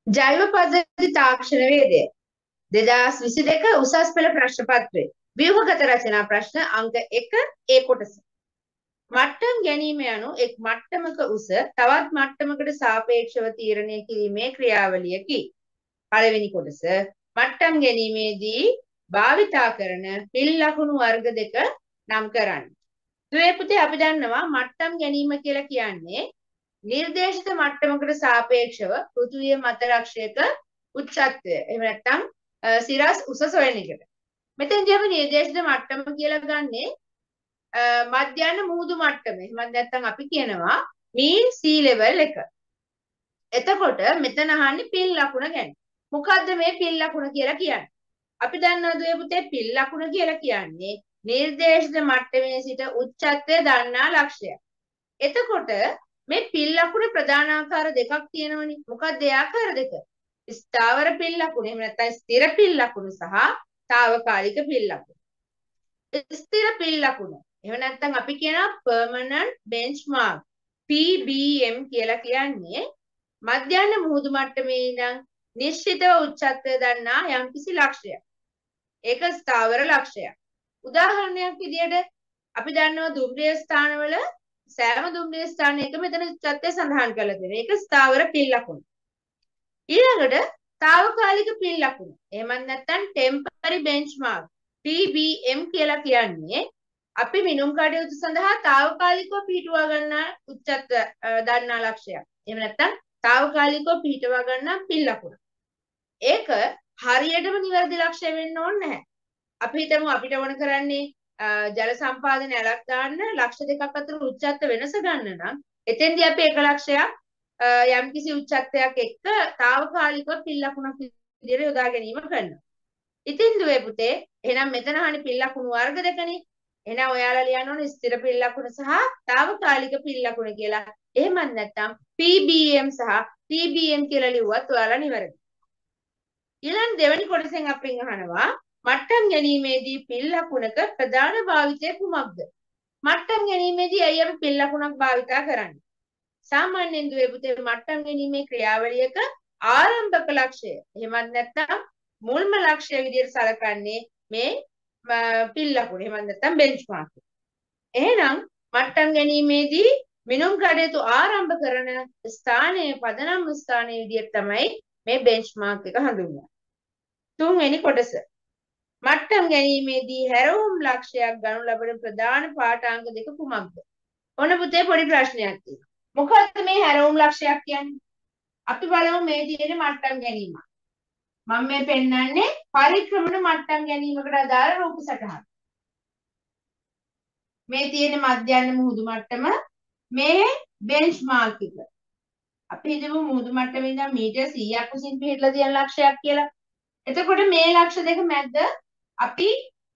ජෛව පද්ධති තාක්ෂණ වේදය 2022 උසස් පෙළ ප්‍රශ්න පත්‍රය ව්‍යුහගත රචනා ප්‍රශ්න අංක 1 ඒ කොටස මට්ටම් ගැනීම යනු එක් මට්ටමක උස තවත් මට්ටමකට සාපේක්ෂව තීරණය කිරීමේ ක්‍රියාවලියකි. පළවෙනි කොටස මට්ටම් ගැනීමේදී භාවිතා කරන පිළ ලකුණු වර්ග දෙක නම් කරන්න. දුවේ පුතේ අපි දන්නවා මට්ටම් ගැනීම කියලා කියන්නේ නිර්දේශිත මට්ටමකට සාපේක්ෂව පෘථිවිය මතලක්ෂයක උච්චත්වය. එහෙම නැත්නම් සිරස් උස සොයන එකට. මෙතෙන්දී අපි නිර්දේශිත මට්ටම කියලා ගන්නේ මධ්‍යන මුහුදු මට්ටම. එහෙම නැත්නම් අපි කියනවා mean sea level එක. එතකොට මෙතන අහන්නේ පිළ ලකුණ ගැන. මොකද්ද මේ පිළ ලකුණ කියලා කියන්නේ? අපි දන්නවද ඔය පුතේ පිළ ලකුණ කියලා කියන්නේ නිර්දේශිත මට්ටමේ සිට උච්චත්වය දන්නා ලක්ෂය. එතකොට මේ පිළ ලකුණ ප්‍රධාන ආකාර දෙකක් තියෙනවනේ. මොකක්ද ඒ ආකාර දෙක? ස්ථාවර පිළ ලකුණ එහෙම නැත්නම් ස්ථිර පිළ ලකුණ සහ తాවකාලික පිළ ලකුණ. ස්ථිර පිළ ලකුණ එහෙම නැත්නම් අපි කියනවා permanent benchmark PBM කියලා කියන්නේ මධ්‍යන මුහුදු මට්ටමේ ඉඳන් නිශ්චිතව උච්චත්වය දන්නා යම්කිසි ලක්ෂයක්. ඒක ස්ථාවර ලක්ෂයක්. උදාහරණයක් විදියට අපි දන්නවා දුම්රිය ස්ථානවල සෑම දුම්රිය ස්ථානයක මෙතන උච්චත්වය සඳහන් කරලා තියෙනවා. ඒක ස්ථාවර පිළ ලකුණ. ඊළඟට తాවකාලික පිළ ලකුණ. එහෙමත් නැත්නම් temporary benchmark TBM කියලා කියන්නේ අපි මිනුම් කටයුතු සඳහා తాවකාලිකව පිටුවා ගන්නා උච්චත්ව දන්නා ලක්ෂයක්. එහෙම නැත්නම් తాවකාලිකව පිටවා ගන්නා පිළ ලකුණ. ඒක හරියටම නිවැරදි ලක්ෂය වෙන්න ඕනේ නැහැ. අපි හිතමු අපිට ඕන කරන්නේ ජල සම්පාදන ඇලක් දාන්න ලක්ෂ දෙකක් අතර උච්චත්ව වෙනස ගන්න නම් එතෙන්දී අපි එක ලක්ෂයක් යම්කිසි උච්චත්වයක් එක්ක తాවකාලිකව පිළ ලකුණක් විදිහට යොදා ගැනීම කරනවා. ඉතින් දුවේ පුතේ එහෙනම් මෙතන අහන්නේ පිළ ලකුණු වර්ග දෙකනේ. එහෙනම් ඔයාලා ලියන්න ඕනේ ස්ථිර පිළ ලකුණ සහ తాවකාලික පිළ ලකුණ කියලා. එහෙමත් නැත්නම් PBM සහ TBM කියලා ලිව්වත් ඔයාලා නිවැරදි. ඊළඟ දෙවෙනි කොටසෙන් අපෙන් අහනවා මට්ටම් ගැනීමේදී පිළ ලකුණක ප්‍රධාන භාවිතය කුමක්ද? මට්ටම් ගැනීමේදී අය අපි පිළ ලකුණක් භාවිතා කරන්නේ. සාමාන්‍යයෙන් දුවේ පුතේ මට්ටම් ගැනීමේ ක්‍රියාවලියක ආරම්භක ලක්ෂය. එහෙමත් නැත්නම් මුල්ම ලක්ෂය විදිහට සැලකන්නේ මේ පිළ ලකුණ. එහෙමත් නැත්නම් බෙන්ච්මාර්ක්. එහෙනම් මට්ටම් ගැනීමේදී මිනුම් කටයුතු ආරම්භ කරන ස්ථානයේ පදනම් ස්ථානයේ විදිහට තමයි මේ බෙන්ච්මාර්ක් එක හඳුන්වන්නේ. තුන්වෙනි කොටස මට්ටම් ගැනීමේදී හැරවුම් ලක්ෂයක් ගනු ලබන ප්‍රධාන පාඨාංග දෙක කුමක්ද? ඔන්න පුතේ පොඩි ප්‍රශ්නයක් තියෙනවා. මොකක්ද මේ හැරවුම් ලක්ෂයක් කියන්නේ? අපි බලමු මේ තියෙන මට්ටම් ගැනීම. මම මේ පෙන්නන්නේ පරික්‍රමණ මට්ටම් ගැනීමකට අදාළ රූප සටහන. මේ තියෙන මධ්‍යන මුහුදු මට්ටම මේ බෙන්ච්මාර්ක් එක. අපි හිතමු මුහුදු මට්ටමේ ඉඳන් මීටර් 100ක් උසින් පිහිටලා තියෙන ලක්ෂයක් කියලා. එතකොට මේ ලක්ෂ දෙක මැද්ද අපි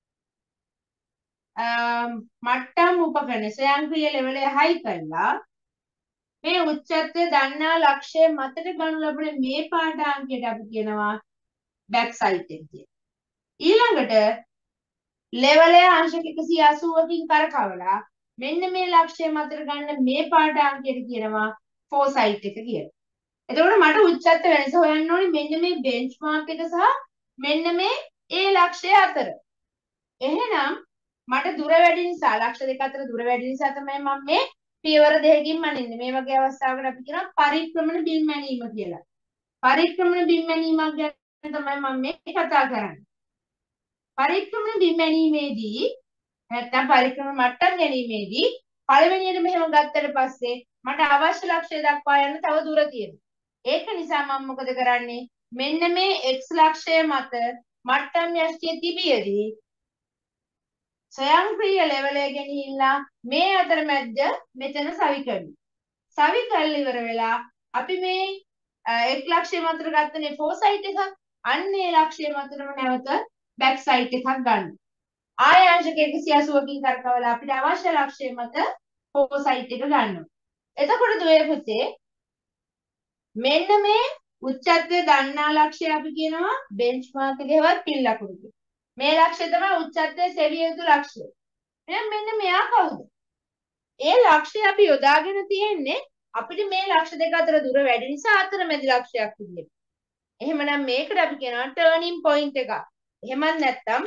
මට්ටම් උපකරණ ස්වයංක්‍රීය ලෙවල හයි කළා මේ උච්චත්වය දන්නා ලක්ෂය මතට ගනු ලබන මේ පාඨාංකයට අපි කියනවා බෑක් සයිට් එක කියලා. ඊළඟට ලෙවලය අංශක 180කින් කරකවලා මෙන්න මේ ලක්ෂය මතට ගන්න මේ පාඨාංකයට කියනවා ෆෝසයිට් එක කියලා. එතකොට මට උච්චත්ව වෙනස හොයන්න ඕනේ මෙන්න මේ බෙන්ච්මාර්ක් එක සහ මෙන්න මේ ඒ ලක්ෂය අතර. එහෙනම් මට දුර වැඩි නිසා ලක්ෂ දෙක අතර දුර වැඩි නිසා තමයි මම මේ පියවර දෙකකින් මනින්නේ. මේ වගේ අවස්ථාවකට අපි කියනවා පරික්‍රමණ බිම් මැනීම කියලා. පරික්‍රමණ බිම් මැනීමක් ගැන තමයි මම මේ කතා කරන්නේ. පරික්‍රමණ බිම් මැනීමේදී නැත්නම් පරික්‍රමණ මට්ටම් ගැනීමේදී පළවෙනියට මෙහෙම ගත්තට පස්සේ මට අවශ්‍ය ලක්ෂය දක්වා යන්න තව දුර තියෙනවා. ඒක නිසා මම මොකද කරන්නේ? මෙන්න මේ x ලක්ෂය මත මට්ටම් යෂ්ටිය තිබියදී ස්වයංක්‍රීය ලෙවලය ගෙනිහිල්ලා මේ අතරමැද මෙතන සවි කරනවා. සවි කරලා ඉවර වෙලා අපි මේ x ලක්ෂය මතට ගත්තනේ ෆෝසයිට් එකක්. අන්නේ ලක්ෂය මතටම නැවත බෑක් සයිට් එකක් ගන්න. ආය අංශක 180කින් කරකවලා අපිට අවශ්‍ය ලක්ෂය මත ෆෝසයිට් එක ගන්නවා. එතකොට දුවේ පුතේ මෙන්න මේ උච්චත්වය දන්නා ලක්ෂය අපි කියනවා බෙන්ච්මාර්ක් එකේවත් පිළ ලකුණු කියලා. මේ ලක්ෂය තමයි උච්චත්වයේ සෙවිය යුතු ලක්ෂය. එහෙනම් මෙන්න මෙයා කවුද? ඒ ලක්ෂය අපි යොදාගෙන තියෙන්නේ අපිට මේ ලක්ෂ දෙක අතර දුර වැඩි නිසා අතරමැදි ලක්ෂයක් විදියට. එහෙමනම් මේකට අපි කියනවා ටර්නින් පොයින්ට් එකක්. එහෙමත් නැත්නම්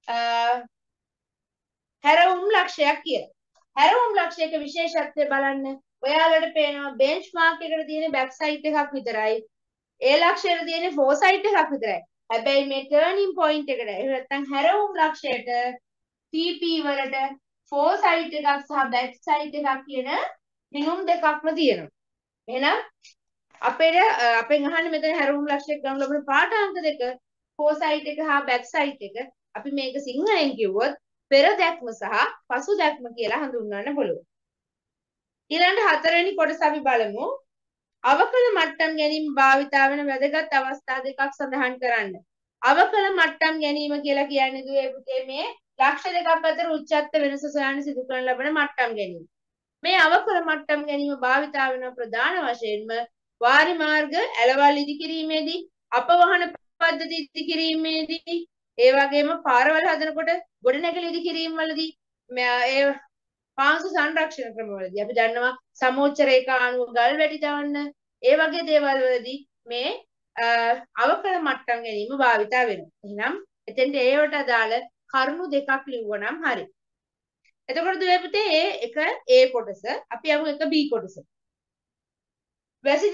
හැරවුම් ලක්ෂයක් කියලා. හැරවුම් ලක්ෂයක විශේෂත්වය බලන්න. ඔයාලට පේනවා බෙන්ච්මාර්ක් එකට තියෙන බෑක් සයිඩ් එකක් විතරයි. ඒ ලක්ෂයට තියෙන ෆෝ සයිඩ් එකක් විතරයි. හැබැයි මේ ටර්නින් පොයින්ට් එකට එහෙම නැත්නම් හැරවුම් ලක්ෂයට TP වලට ෆෝ සයිඩ් එකක් සහ බෑක් සයිඩ් එකක් කියන මිනුම් දෙකක්ම තියෙනවා. එහෙනම් අපෙන් අහන්නේ මෙතන හැරවුම් ලක්ෂයක් ගන්න ලබන පාඨාංක දෙක ෆෝ සයිඩ් එක හා බෑක් සයිඩ් එක අපි මේක සිංහලෙන් කිව්වොත් පෙර දැක්ම සහ පසු දැක්ම කියලා හඳුන්වන්න පුළුවන්. ඊළඟ හතරවෙනි කොටස අපි බලමු. අවකල මට්ටම් ගැනීම භාවිතා වෙන වැදගත් අවස්ථා දෙකක් සඳහන් කරන්න. අවකල මට්ටම් ගැනීම කියලා කියන්නේ දුවේ පුතේ මේ ලක්ෂ දෙකක් අතර උච්චත්ත වෙනස සොයන්න සිදු කරන ලබන මට්ටම් ගැනීම. මේ අවකල මට්ටම් ගැනීම භාවිතා වෙන ප්‍රධාන වශයෙන්ම වාරි මාර්ග ඇලවල් ඉදිකිරීමේදී, අපවහන පද්ධති ඉදිකිරීමේදී, ඒ වගේම පාරවල් හදනකොට ගොඩනැගිලි ඉදිකිරීම වලදී ඒ පාංශු සංරක්ෂණ ක්‍රමවලදී අපි දන්නවා සමෝච්ච රේඛා අණුව ගල් වැටි දාන්න ඒ වගේ දේවල් වලදී මේ අවකල මට්ටම් ගැනීම භාවිතා වෙනවා. එහෙනම් එතෙන්ට ඒවට අදාළ කරුණු දෙකක් ලිව්වනම් හරි. එතකොට දුවේ පුතේ එක A කොටස අපි යමු එක B කොටස. වැසි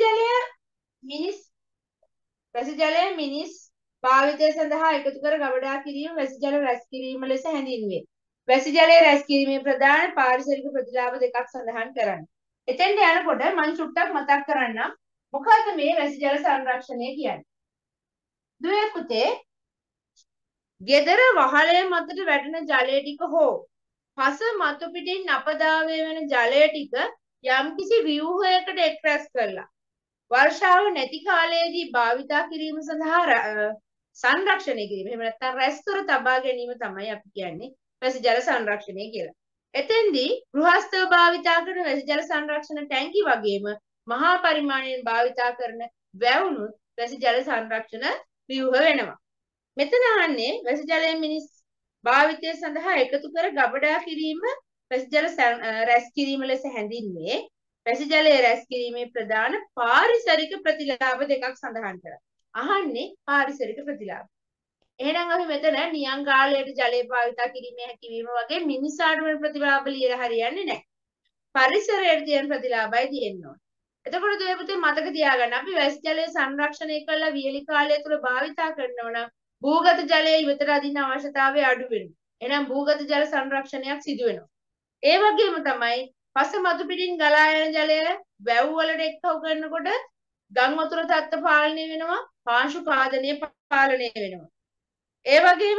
ජලය මිනිස් භාවිතය සඳහා එකතු කර ගබඩා කිරීම වැසි ජල රැස් කිරීම ලෙස හැඳින්වේ. වැසි ජලය රැස් කිරීමේ ප්‍රධාන පාරිසරික ප්‍රතිලාභ දෙකක් සඳහන් කරන්න. එතෙන්ට යනකොට මම චුට්ටක් මතක් කරන්නම්. මොකද්ද මේ වැසි ජල සංරක්ෂණය කියන්නේ? දුවේ පුතේ ගෙදර වහලය මතට වැටෙන ජලය ටික හෝ පස මතු පිටින් අපදාවය වෙන ජලය ටික යම්කිසි ව්‍යුහයකට එක් රැස් කරලා වර්ෂාව නැති කාලයේදී භාවිතා කිරීම සඳහා සංරක්ෂණය කිරීම. එහෙම නැත්නම් රැස් කර තබා ගැනීම තමයි අපි කියන්නේ වැසි ජල සංරක්ෂණය කියලා. එතෙන්දී ගෘහස්ථව භාවිතා කරන වැසි ජල සංරක්ෂණ ටැංකි වගේම මහා පරිමාණයෙන් භාවිතා කරන වැවුනුත් වැසි ජල සංරක්ෂණ ව්‍යුහ වෙනවා. මෙතන අහන්නේ වැසි ජලයෙන් මිනිස් භාවිතය සඳහා එකතු කර ගබඩා කිරීම වැසි ජල රැස් කිරීම ලෙස හැඳින්වේ. වැසි ජලය රැස් කිරීමේ ප්‍රධාන පාරිසරික ප්‍රතිලාභ දෙකක් සඳහන් කරා. අහන්නේ පාරිසරික ප්‍රතිලාභ. එහෙනම් අපි මෙතන නියං කාලයට ජලය භාවිතා කිරීමේ හැකියවීම වගේ මිනිසාට වෙන ප්‍රතිලාභ ලියලා හරියන්නේ නැහැ. පරිසරයට තියෙන ප්‍රතිලාභයි තියෙන්න ඕන. එතකොට දුවේ පුතේ මතක තියාගන්න අපි වැසි ජලය සංරක්ෂණය කළා වියලි කාලය තුල භාවිතා කරනවා නම් භූගත ජලය ඉවතට අදින්න අවශ්‍යතාවය අඩු වෙනවා. එහෙනම් භූගත ජල සංරක්ෂණයක් සිදු වෙනවා. ඒ වගේම තමයි පස මතු පිටින් ගලා යන ජලය වැව් වලට එක්කව කරනකොට ගම් වතුර තත්ත්ව පාලනය වෙනවා, පාංශු පාදනය පාලනය වෙනවා. ඒ වගේම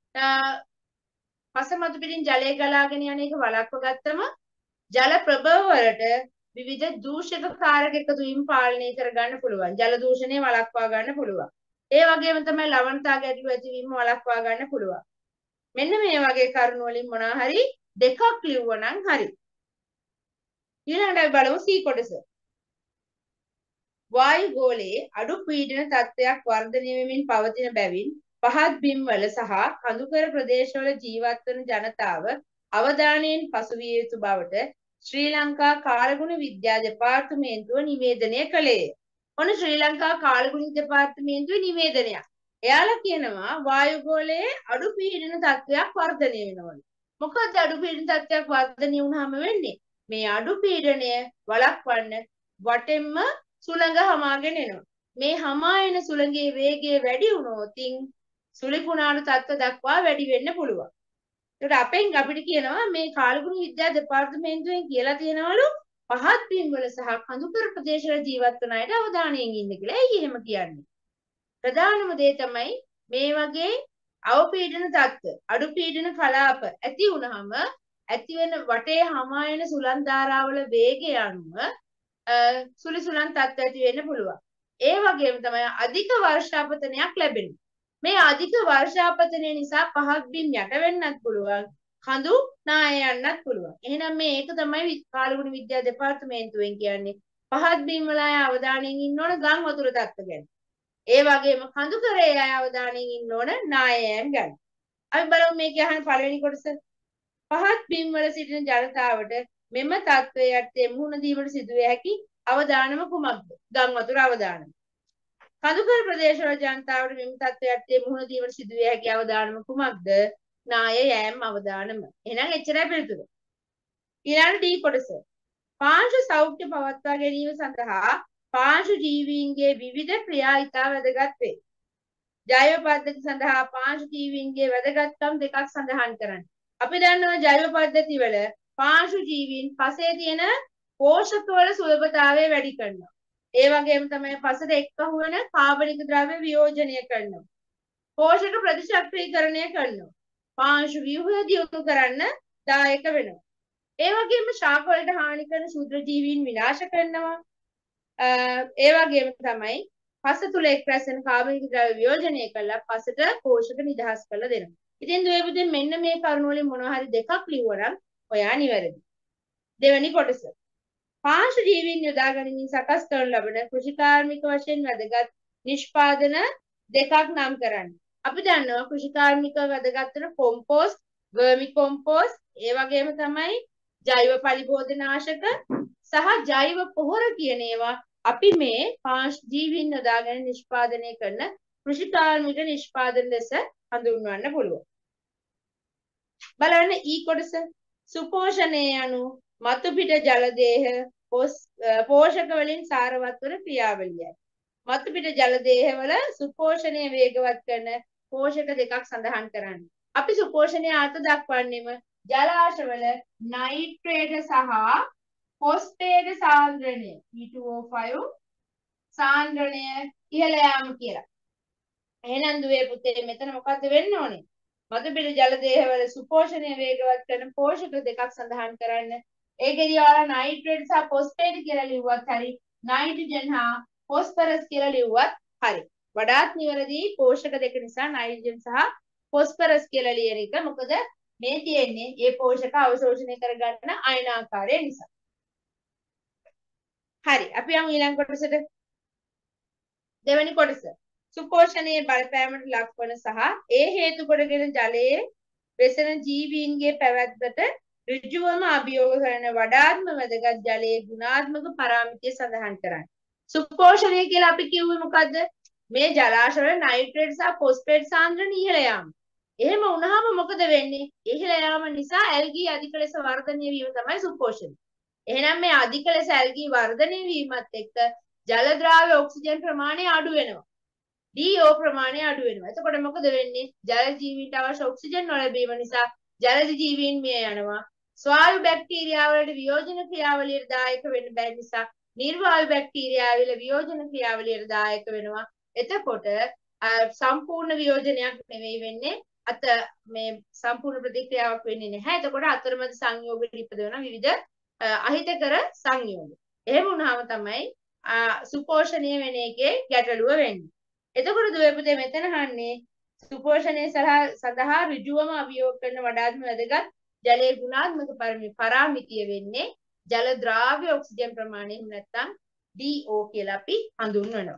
පස මතු පිටින් ජලය ගලාගෙන යන එක වළක්ව ගත්තම ජල ප්‍රභව වලට විවිධ දූෂක කාරක එකතු වීම පාලනය කරගන්න පුළුවන්. ජල දූෂණය වළක්වා ගන්න පුළුවන්. ඒ වගේම තමයි ලවණතා ගැටලු ඇතිවීම වළක්වා ගන්න පුළුවන්. මෙන්න මේ වගේ කරුණු වලින් මොනවා හරි දෙකක් ලිව්වනම් හරි. ඊළඟට අපි බලමු C කොටස. වායු ගෝලයේ අඩු පීඩන තත්ත්වයක් වර්ධනය වෙමින් පවතින බැවින් පහත් බිම්වල සහ කඳුකර ප්‍රදේශවල ජීවත් වන ජනතාව අවධානයෙන් පසුවිය යුතු බවට ශ්‍රී ලංකා කාලගුණ විද්‍යා දෙපාර්තමේන්තුව නිවේදනය කළේය. ඔන්න ශ්‍රී ලංකා කාලගුණ දෙපාර්තමේන්තුවේ නිවේදනයක්. එයාලා කියනවා වායු ගෝලයේ අඩු පීඩන තත්ත්වයක් වර්ධනය වෙනවා. මොකද අඩු පීඩන තත්ත්වයක් වර්ධනය වුණාම වෙන්නේ? මේ අඩු පීඩනය වළක්වන්න වටෙන්ම සුළඟ හමාගෙන එනවා. මේ හමා එන සුළඟේ වේගය වැඩි වුණොත් සුලිකුණාටු තත්ත්ව දක්වා වැඩි වෙන්න පුළුවන්. ඒකට අපෙන් අපිට කියනවා මේ කාලගුණ විද්‍යා දෙපාර්තමේන්තුවෙන් කියලා තියෙනවලු පහත් බිම්වල සහ කඳුකර ප්‍රදේශවල ජීවත් වන අයට අවධානයෙන් ඉන්න කියලා. ඇයි එහෙම කියන්නේ? ප්‍රධානම දේ තමයි මේ වගේ අවපීඩන තත්ත්ව, අඩු පීඩන කලාප ඇති වුනහම ඇති වෙන වටේ හමා එන සුළං ධාරාවල වේගය අනුව සුළි සුළං තත්ත්ව ඇති වෙන්න පුළුවන්. ඒ වගේම තමයි අධික වර්ෂාපතනයක් ලැබෙනවා. මේ අධික වර්ෂාපතනය නිසා පහත් බිම් යට වෙන්නත් පුළුවන්. කඳු නාය යන්නත් පුළුවන්. එහෙනම් මේ ඒක තමයි කාලගුණ විද්‍යා දෙපාර්තමේන්තුවෙන් කියන්නේ. පහත් බිම් වල අය අවධානයෙන් ඉන්න ඕන ගම් වතුර තත්ත්ව ගැන. ඒ වගේම කඳු කරේ අය අවධානයෙන් ඉන්න ඕන නායයන් ගැන. අපි බලමු මේක අහන පළවෙනි කොටස. පහත් බිම් වල සිටින ජනතාවට මෙම තත්ත්වයට මුහුණ දීමට සිදුවේ හැකි අවදානම කුමක්ද? ගම් වතුර අවදානම. කඳුකර ප්‍රදේශවල ජනතාවට මෙම තත්ත්වයට මුහුණ දීමට සිදුවිය හැකි අවදානම කුමක්ද? නාය යෑම අවදානම. එහෙනම් එච්චරයි පිළිතුර. ඊළඟ ඩී කොටස. පාංශු සෞඛ්‍ය පවත්වා ගැනීම සඳහා පාංශු ජීවීන්ගේ විවිධ ක්‍රියා ඉතා වැදගත් වේ. ජෛව පද්ධති සඳහා පාංශු ජීවීන්ගේ වැදගත්කම් දෙකක් සඳහන් කරන්න. අපි දන්නවා ජෛව පද්ධති වල පාංශු ජීවීන් පසේ තියෙන පෝෂක වල සුලභතාවය වැඩි කරනවා. ඒ වගේම තමයි පසට එක්කහු වෙන කාබනික ද්‍රව්‍ය වියෝජනය කරනවා. පෝෂක ප්‍රතිශක්තිකරණය කරනවා. පාංශු ව්‍යුහය දියුණු කරන්න දායක වෙනවා. ඒ වගේම ශාක වලට හානි කරන ශුද්‍ර ජීවීන් විනාශ කරනවා. ඒ වගේම තමයි පස තුල එක් රැසෙන කාබනික ද්‍රව්‍ය වියෝජනය කළා පසට පෝෂක නිදහස් කරලා දෙනවා. ඉතින් දුවේපුතේ මෙන්න මේ කරුණු වලින් මොනවා හරි දෙකක් ලියුවනම් ඔයා නිවැරදි. දෙවෙනි කොටස. පාංශු ජීවීන් යොදා ගැනීමෙන් සකස් කරන ලබන කෘෂිකාර්මික වශයෙන් වැදගත් නිෂ්පාදන දෙකක් නම් කරන්න. අපි දන්නවා කෘෂිකාර්මික වැදගත් වෙන කොම්පෝස්ට්, වර්මි කොම්පෝස්ට්, ඒ වගේම තමයි ජෛව පලිබෝධනාශක සහ ජෛව පොහොර කියන ඒවා අපි මේ පාංශු ජීවීන් යොදාගෙන නිෂ්පාදනය කරන කෘෂිකාර්මික නිෂ්පාදන ලෙස හඳුන්වන්න පුළුවන්. බලන්න ඊ කොටස. සුපෝෂණය යනු මතු පිට ජල දේහ පෝෂක වලින් සාරවත් වන ක්‍රියාවලියයි. මතු පිට ජල දේහ වල සුපෝෂණය වේගවත් කරන පෝෂක දෙකක් සඳහන් කරන්න. අපි සුපෝෂණය අර්ථ දක්වන්නේම ජලාශවල නයිට්‍රේට සහ ෆොස්ෆේට් සාන්ද්‍රණය P2O5 සාන්ද්‍රණය ඉහළ යාම කියලා. එහෙනම් දුවේ පුතේ මෙතන මොකද්ද වෙන්න ඕනේ? මතු පිට ජල දේහවල සුපෝෂණය වේගවත් කරන පෝෂක දෙකක් සඳහන් කරන්න. ඒකේදී ඔයාලා නයිට්‍රේට් සහ ෆොස්ෆේට් කියලා ලිව්වත් හරි, නයිට්‍රජන් හා ෆොස්ෆරස් කියලා ලිව්වත් හරි. වඩාත් නිවැරදි පෝෂක දෙක නිසා නයිට්‍රජන් සහ ෆොස්ෆරස් කියලා ලියන එක. මොකද මේ තියෙන්නේ මේ පෝෂක අවශෝෂණය කරගන්න අයනාකාරය නිසා. හරි. අපි යමු ඊළඟ කොටසට. දෙවෙනි කොටස. සුපෝෂණයේ බලපෑමට ලක්වන සහ ඒ හේතු කොටගෙන ජලයේ වෙසෙන ජීවීන්ගේ පැවැත්මට ඍජුවම අභියෝග කරන වඩාත්ම වැදගත් ජලයේ ගුණාත්මක පාරාමිතිය සඳහන් කරන්න. සුපෝෂණය කියලා අපි කිව්වේ මොකද්ද? මේ ජලාශවල නයිට්‍රේට් සහ ෆොස්ෆේට් සාන්ද්‍රණය ඉහළ යාම. එහෙම වුණාම මොකද වෙන්නේ? ඉහළ යාම නිසා ඇල්ගී අධික ලෙස වර්ධනය වීම තමයි සුපෝෂණය. එහෙනම් මේ අධික ලෙස ඇල්ගී වර්ධනය වීමත් එක්ක ජල ද්‍රාව්‍ය ඔක්සිජන් ප්‍රමාණය අඩු වෙනවා. DO ප්‍රමාණය අඩු වෙනවා. එතකොට මොකද වෙන්නේ? ජල ජීවීන්ට අවශ්‍ය ඔක්සිජන් නොලැබීම නිසා ජලජ ජීවීන් මිය යනවා. ස්වායු බැක්ටීරියා වලට වියෝජන ක්‍රියාවලියට දායක වෙන්න බැරි නිසා නිර්වායු බැක්ටීරියා වල වියෝජන ක්‍රියාවලියට දායක වෙනවා. එතකොට සම්පූර්ණ වියෝජනයක් නෙවෙයි වෙන්නේ. මේ සම්පූර්ණ ප්‍රතික්‍රියාවක් වෙන්නේ නැහැ. එතකොට අතරමැද සංයෝග ඉපදවන විවිධ අහිතකර සංයෝග. එහෙම වුණාම තමයි සුපෝෂණය වෙන එකේ ගැටලුව වෙන්නේ. එතකොට දුවේ පුතේ මෙතන අහන්නේ සුපෝෂණය සඳහා ඍජුවම අභියෝග කරන වඩාත්ම වැදගත් ජලයේ ගුණාත්මක පාරාමිතිය වෙන්නේ ජල ද්‍රාව්‍ය ඔක්සිජන් ප්‍රමාණය නැත්නම් DO කියලා අපි හඳුන්වනවා.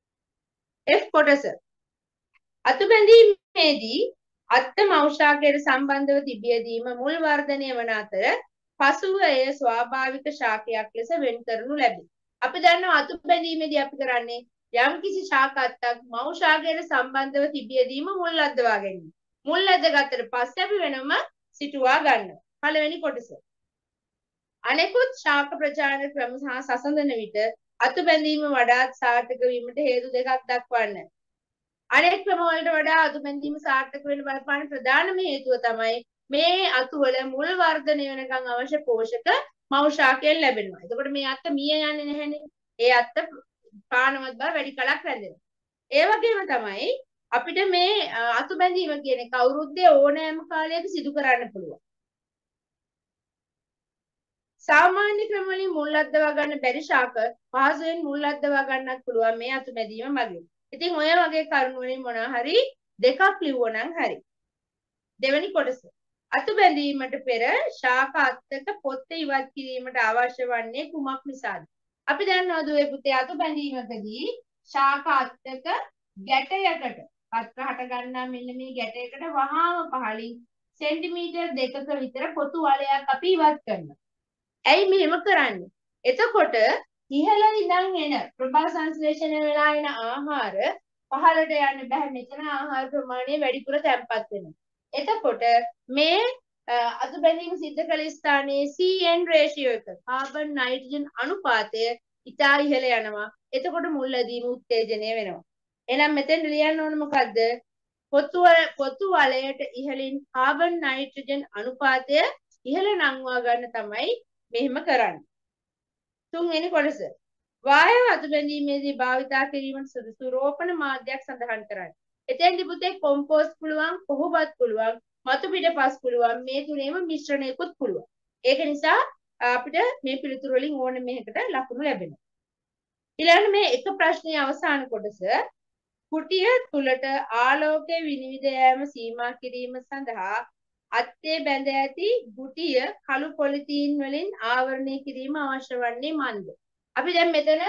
F කොටස. අතු බැඳීමේදී අත්ත මෞෂාකයට සම්බන්ධව තිබියදීම මුල් වර්ධනය වන අතර පසුව එය ස්වාභාවික ශාකයක් ලෙස වෙන් කරනු ලැබේ. අපි දන්නවා අතු බැඳීමේදී අපි කරන්නේ යම් කිසි ශාක අත්තක් මෞෂාකයට සම්බන්ධව තිබියදීම මුල් අද්දවා ගැනීම. මුල් අද්දගත්තට පස්සේ අපි වෙනම සිටුවා ගන්නවා. පළවෙනි කොටස. අනෙකුත් ශාක ප්‍රචාරණ ක්‍රම සහ සසඳන විට අතු බැඳීම වඩාත් සාර්ථක වීමට හේතු දෙකක් දක්වන්න. අනෙක් ක්‍රම වලට වඩා අතු බැඳීම සාර්ථක වෙන්න බලපාන ප්‍රධානම හේතුව තමයි මේ අතු වල මුල් වර්ධනය වෙනකන් අවශ්‍ය පෝෂක මෞෂාකයෙන් ලැබෙනවා. එතකොට මේ අත්ත මිය යන්නේ නැහැනේ. ඒ අත්ත පානවත් බව වැඩි කලක් රැඳෙනවා. ඒ වගේම තමයි අපිට මේ අතු බැඳීම කියන එක අවුරුද්දේ ඕනෑම කාලයක සිදු කරන්න පුළුවන්. සාමාන්‍ය ක්‍රම වලින් මුල් අද්දවා ගන්න බැරි ශාක පහසුවෙන් මුල් අද්දවා ගන්නත් පුළුවන් මේ අතු බැඳීම මගින්. ඉතින් ඔය වගේ කරුණු වලින් මොනවා හරි දෙකක් ලිව්වනම් හරි. දෙවෙනි කොටස. අතු බැඳීමට පෙර ශාක අත්තක පොත්ත ඉවත් කිරීමට අවශ්‍ය වන්නේ කුමක් නිසාද? අපි දන්නවා දුවේ පුතේ අතු බැඳීමකදී ශාක අත්තක ගැටයකට පත්‍ර හට ගන්නා මෙන්න මේ ගැටයකට වහාම පහළින් සෙන්ටිමීටර් 2ක විතර පොතු වලයක් අපි ඉවත් කරනවා. ඇයි මෙහෙම කරන්නේ? එතකොට ඉහළ ඉඳන් එන ප්‍රභා සංශ්ලේෂණය වෙලා එන ආහාර පහළට යන්න බෑ මෙතන ආහාර ප්‍රමාණය වැඩිපුර තැන්පත් වෙනවා. එතකොට මේ අතු බැඳීම සිද්ධ කළ ස්ථානයේ CN රේෂියෝ එක කාබන් නයිට්‍රජන් අනුපාතය ඉතා ඉහළ යනවා. එතකොට මුල්ලැදීම උත්තේජනය වෙනවා. එහෙනම් මෙතෙන් ලියන්න ඕන මොකද්ද? පොතු වලයට ඉහළින් කාබන් නයිට්‍රජන් අනුපාතය ඉහළ නංවා ගන්න තමයි මෙහෙම කරන්නේ. තුන්වෙනි කොටස. වායව අතු බැඳීමේදී භාවිතා කිරීමට සුදුසු රෝපණ මාධ්‍යයක් සඳහන් කරන්න. එතෙන්දි පුතේ කොම්පෝස්ට් පුළුවන්, කොහොබත් පුළුවන්, මතු පිටපස් පුළුවන්. මේ තුනේම මිශ්‍රණයකුත් පුළුවන්. ඒක නිසා අපිට මේ පිළිතුරු වලින් ඕනෙම එකකට ලකුණු ලැබෙනවා. ඊළඟ මේ එක ප්‍රශ්නයේ අවසාන කොටස කුටිය තුලට ආලෝකයේ විනිවිද යාම සීමා කිරීම සඳහා අත්තේ බැඳ ඇති ගුටිය කළු පොලිතීන් වලින් ආවරණය කිරීම අවශ්‍ය වන්නේ මන්ද? අපි දැන් මෙතන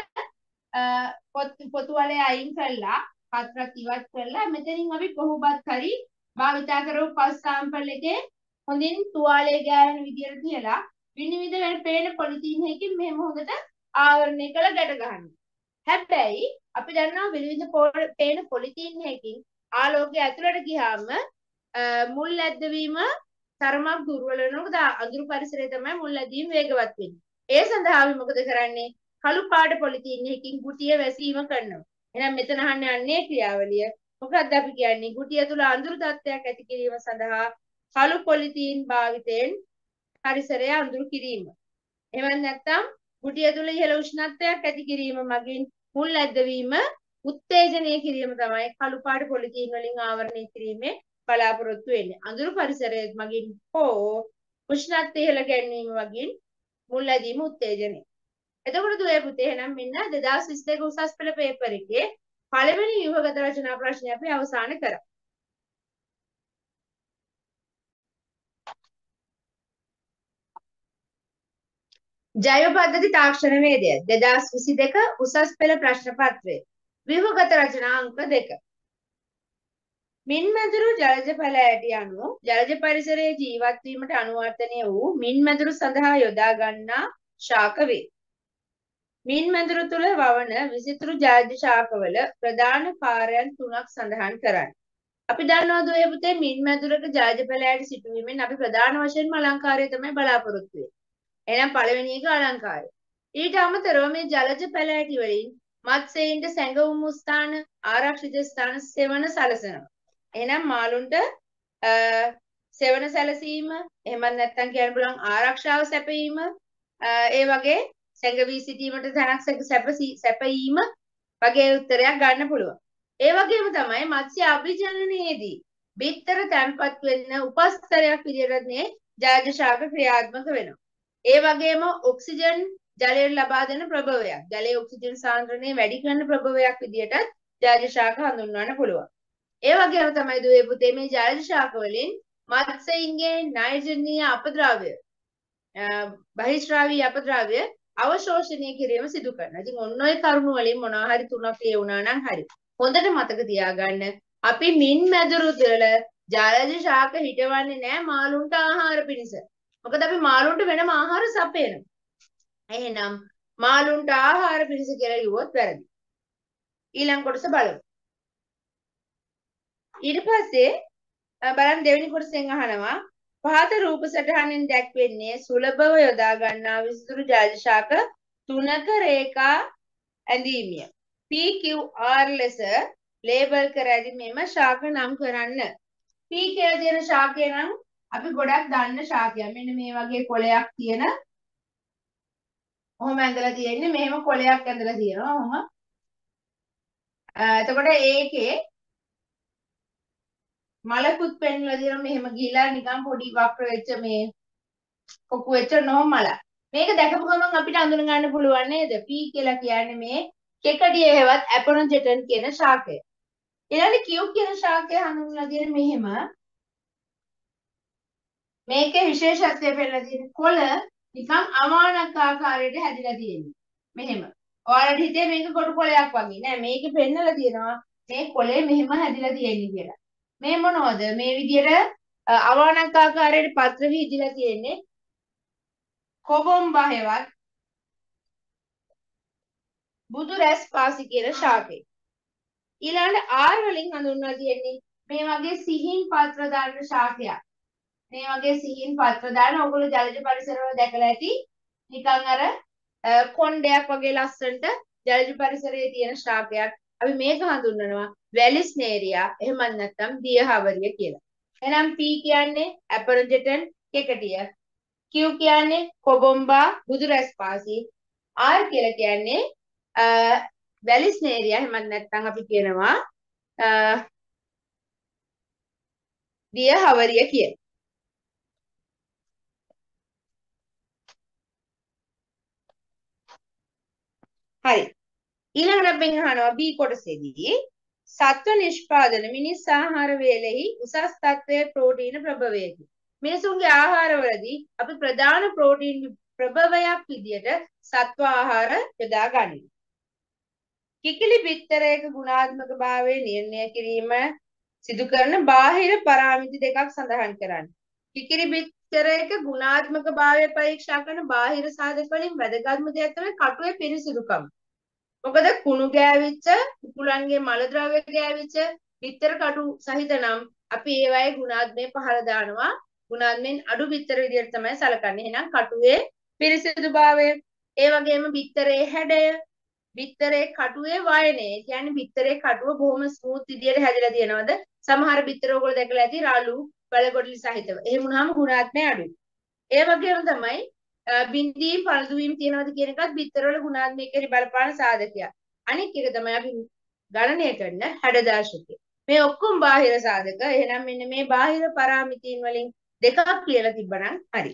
පොතු වලේ අයින් කළා, පත්‍රත් ඉවත් කළා. මෙතනින් අපි කොහොමවත් හරි භාවිතා කරපු පස් සාම්පල් එකේ හොඳින් තුවාලේ ගෑවෙන විදියට තියලා විනිවිද වෙන පේන පොලිතීන් එකකින් මෙහෙම හොඳට ආවරණය කරලා ගැට ගන්නවා. හැබැයි අපි දන්නවා විවිධ පේන පොලිතීන් එකකින් ආලෝකය ඇතුළට ගියාම මුල් ඇද්දවීම තරමක් දුර්වල වෙනවා. අඳුරු පරිසරයේ තමයි මුල් ඇදීම වේගවත් වෙන්නේ. ඒ සඳහා අපි මොකද කරන්නේ? කළු පාට පොලිතීන් එකකින් ගුටිය වැසීම කරනවා. එහෙනම් මෙතන අහන්න යන්නේ ක්‍රියාවලිය. මොකක්ද අපි කියන්නේ? ගුටිය තුල අඳුරු තත්ත්වයක් ඇති කිරීම සඳහා කළු පොලිතීන් භාවිතයෙන් පරිසරය අඳුරු කිරීම. එහෙම නැත්නම් ගුටිය තුල ඉහළ උෂ්ණත්වයක් ඇති කිරීම මගින් මුල් ඇද්දවීම උත්තේජනය කිරීම තමයි කළු පාට පොලිතීන් වලින් ආවරණය කිරීමේ බලාපොරොත්තු වෙන්නේ. අඳුරු පරිසරයේ මගින් හෝ උෂ්ණත්වය ඉහළ ගැනීම මගින් මුල් ඇදීම උත්තේජනය. එතකොට දුවේ පුතේ එහෙනම් මෙන්න 2022 උසස් පෙළ පේපර් එකේ පළවෙනි ව්‍යුහගත රචනා ප්‍රශ්නය අපි අවසන් කරා. ජෛව පද්ධති තාක්ෂණ වේදය 2022 උසස් පෙළ ප්‍රශ්න පත්‍රය ව්‍යුහගත රචනා අංක 2. මින්මැදුරු ජලජ පැලෑටි අණු ජලජ පරිසරයේ ජීවත් වීමට අනුවර්තනය වූ මින්මැදුරු සඳහා යොදා ගන්නා ශාක වේ. මින්මැදුරු තුල වවන විසිතුරු ජලජ ශාකවල ප්‍රධාන කාර්යයන් තුනක් සඳහන් කරන්න. අපි දන්නවා දුවේ පුතේ මින්මැදුරක ජලජ පැලෑටි සිටුවීමෙන් අපි ප්‍රධාන වශයෙන්ම අලංකාරය තමයි බලාපොරොත්තු වෙන්නේ. එහෙනම් පළවෙනි එක අලංකාරය. ඊට අමතරව මේ ජලජ පැලෑටි වලින් මත්ස්‍යයින්ට සැඟවුම් ස්ථාන ආරක්ෂිත ස්ථාන සෙවණ සලසනවා. එහෙනම් මාළුන්ට සෙවණ සැලසීම එහෙමත් නැත්නම් කියන්න පුළුවන් ආරක්ෂාව සැපයීම ඒ වගේ සැඟවී සිටීමට තැනක් සැපයීම වගේ උත්තරයක් ගන්න පුළුවන්. ඒ වගේම තමයි මත්ස්‍ය අභිජනනයේදී බිත්තර තැන්පත් වෙන්න උපස්තරයක් විදිහට මේ ජලජ ශාක ක්‍රියාත්මක වෙනවා. ඒ වගේම ඔක්සිජන් ජලයට ලබා දෙන ප්‍රභවයක්. ජලයේ ඔක්සිජන් සාන්ද්‍රණය වැඩි කරන ප්‍රභවයක් විදිහට ජලජ ශාක හඳුන්වන්න පුළුවන්. ඒ වගේම තමයි දුවේ පුතේ මේ ජලජ ශාක වලින් මත්ස්‍යයින්ගේ නයිජර්නීය අපද්‍රව්‍ය බහිස්රාවී අපද්‍රව්‍ය අවශෝෂණය කිරීම සිදු කරනවා. ඉතින් ඔන්න ඔය කරුණු වලින් මොනවා හරි තුනක් ලියුණා නම් හරි. හොඳට මතක තියාගන්න අපි මින් මැදුරු තුළ ජලජ ශාක හිටවන්නේ නැහැ මාළුන්ට ආහාර පිණිස. මොකද අපි මාළුන්ට වෙනම ආහාර සපයනවා. එහෙනම් මාළුන්ට ආහාර පිණිස කියලා ලියුවොත් වැරදි. ඊළඟ කොටස බලමු. ඊට පස්සේ බලන්න දෙවෙනි කොටසෙන් අහනවා පහත රූප සටහනෙන් දැක්වෙන්නේ සුලභව යොදා ගන්නා විසිතුරු ජලජ ශාක තුනක රේඛා ඇඳීමිය. PQR ලෙස ලේබල් කර ඇති මෙම ශාක නම් කරන්න. P කියලා තියෙන ශාකය නම් අපි ගොඩක් දන්න ශාකයක්. මෙන්න මේ වගේ කොළයක් තියෙන ඔහොම ඇඳලා තියෙන්නේ. මෙහෙම කොළයක් ඇඳලා තියෙනවා. ඔහොම. එතකොට ඒකේ මලකුත් පෙන්වලා දෙනවා මෙහෙම ගිහිලා නිකන් පොඩි වක්‍ර වෙච්ච මේ කොකු වෙච්ච නොම මල. මේක දැකපු ගමන් අපිට අඳුන ගන්න පුළුවන් නේද? P කියලා කියන්නේ මේ කෙකඩිය හේවත් ඇපොනොජෙටන් කියන ශාකය. ඊළඟ Q කියන ශාකය හඳුන්වලා දෙන මෙහෙම මේකේ විශේෂත්වය පෙන්නලා තියෙන කොළ නිකන් අමානක් ආකාරයට හැදිලා තියෙන්නේ. මෙහෙම. ඔයාලට හිතේ මේක කොටු කොළයක් වගේ නෑ. මේකේ පෙන්නලා තියෙනවා මේ කොළේ මෙහෙම හැදිලා තියෙන්නේ කියලා. මේ මොනවද මේ විදියට අවානක් ආකාරයට පත්‍ර වීදිලා තියෙන්නේ කොබොම්බා හේවත් බුදු රැස් පාසි කියන ශාකය. ඊළඟට ආර් වලින් හඳුන්වලා තියෙන්නේ මේ වගේ සිහින් පත්‍ර දාන ශාකයක්. මේ වගේ සිහින් පත්‍ර දාන ඔයගොල්ලෝ ජලජ පරිසරවල දැකලා ඇති. නිකන් අර කොණ්ඩයක් වගේ ලස්සනට ජලජ පරිසරයේ තියෙන ශාකයක්. අපි මේක හඳුන්වනවා වැලිස්නේරියා එහෙමත් නැත්නම් දියහවරිය කියලා. එහෙනම් P කියන්නේ ඇපරජෙටන් කෙකටිය. Q කියන්නේ කොබොම්බා බුදු රැස් පාසි. R කියලා කියන්නේ වැලිස්නේරියා එහෙමත් නැත්නම් අපි කියනවා දියහවරිය කියලා. හරි. ඊළඟට අපි අහනවා B කොටසේදී සත්ව නිෂ්පාදන මිනිස් ආහාර වේලෙහි උසස් තත්ත්වයේ ප්‍රෝටීන ප්‍රභවයකි. මිනිසුන්ගේ ආහාරවලදී අපි ප්‍රධාන ප්‍රෝටීන් ප්‍රභවයක් විදියට සත්ව ආහාර යොදා ගනිමු. කිකිලි බිත්තරයක ගුණාත්මක භාවය නිර්ණය කිරීම සිදු කරන බාහිර පරාමිති දෙකක් සඳහන් කරන්න. කිකිලි බිත්තරයක ගුණාත්මක භාවය පරීක්ෂා කරන බාහිර සාධක වලින් වැදගත්ම දෙයක් තමයි කටුවේ පිරිසිදුකම. මොකද කුණු ගෑවිච්ච කුකුලන්ගේ මල ද්‍රව්‍ය ගෑවිච්ච බිත්තර කටු සහිත නම් අපි ඒවායේ ගුණාත්මය පහළ දානවා. ගුණාත්මෙන් අඩු බිත්තර විදියට තමයි සලකන්නේ. එහෙනම් කටුවේ පිරිසිදුභාවය, ඒ වගේම බිත්තරේ හැඩය, බිත්තරේ කටුවේ වයනය. කියන්නේ බිත්තරේ කටුව බොහොම ස්මූත් විදියට හැදිලා තියෙනවද? සමහර බිත්තර ඔයගොල්ලෝ දැකලා ඇති රළු, බලකොටලි සහිතව. එහෙම වුණාම ගුණාත්මය අඩුයි. ඒ වගේම තමයි බින්දීම් පළදුවීම් තියෙනවද කියන එකත් බිත්තරවල ගුණාත්මක කෙරෙහි බලපාන සාධකයක්. අනිත් එක තමයි අපි ගණනය කරන හැඩදාශකය. මේ ඔක්කොම බාහිර සාධක. එහෙනම් මෙන්න මේ බාහිර පරාමිතීන් වලින් දෙකක් ලියලා තිබ්බනම් හරි.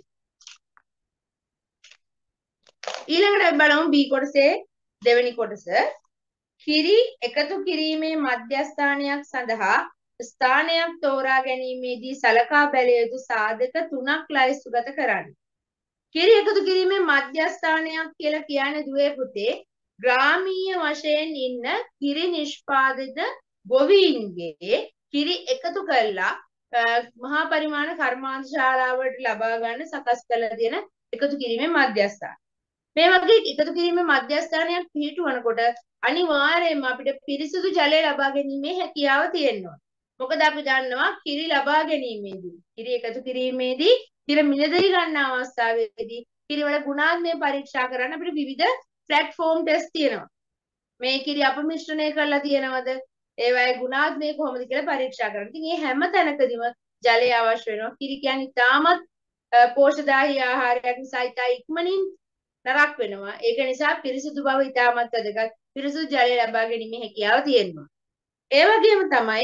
ඊළඟට අපි බලමු B කොටසේ දෙවෙනි කොටස. කිරි එකතු කිරීමේ මධ්‍යස්ථානයක් සඳහා ස්ථානයක් තෝරා ගැනීමේදී සලකා බැලිය යුතු සාධක 3ක් ලයිස්තුගත කරන්න. කිරි එකතු කිරීමේ මධ්‍යස්ථානයක් කියලා කියන්නේ දුවේ පුතේ ග්‍රාමීය වශයෙන් ඉන්න කිරි නිෂ්පාදිත ගොවීන්ගේ කිරි එකතු කරලා මහා පරිමාණ කර්මාන්ත ශාලාවලට ලබා ගන්න සකස් කරලා තියෙන එකතු කිරීමේ මධ්‍යස්ථාන. මේ වගේ එකතු කිරීමේ මධ්‍යස්ථානයක් පිහිටුවනකොට අනිවාර්යයෙන්ම අපිට පිරිසිදු ජලය ලබා ගැනීමේ හැකියාව තියෙනවා. මොකද අපි දන්නවා කිරි ලබා ගැනීමේදී කිරි එකතු කිරීමේදී කිරි මිලදී ගන්න අවස්ථාවේදී කිරි වල ගුණාත්මය පරීක්ෂා කරන්න අපිට විවිධ ප්ලැට්ෆෝම් ටෙස්ට් තියෙනවා. මේ කිරි අපමිශ්‍රණය කරලා තියෙනවද? ඒවායේ ගුණාත්මය කොහොමද කියලා පරීක්ෂා කරන්න. ඉතින් මේ හැම තැනකදීම ජලය අවශ්‍ය වෙනවා. කිරි කියන්නේ තාමත් පෝෂදායී ආහාරයක් නිසා ඉතා ඉක්මනින් නරක් වෙනවා. ඒක නිසා පිරිසිදු බව ඉතාමත් වැදගත්. පිරිසිදු ජලය ලබා ගැනීමේ හැකියාව තියෙනවා. ඒ වගේම තමයි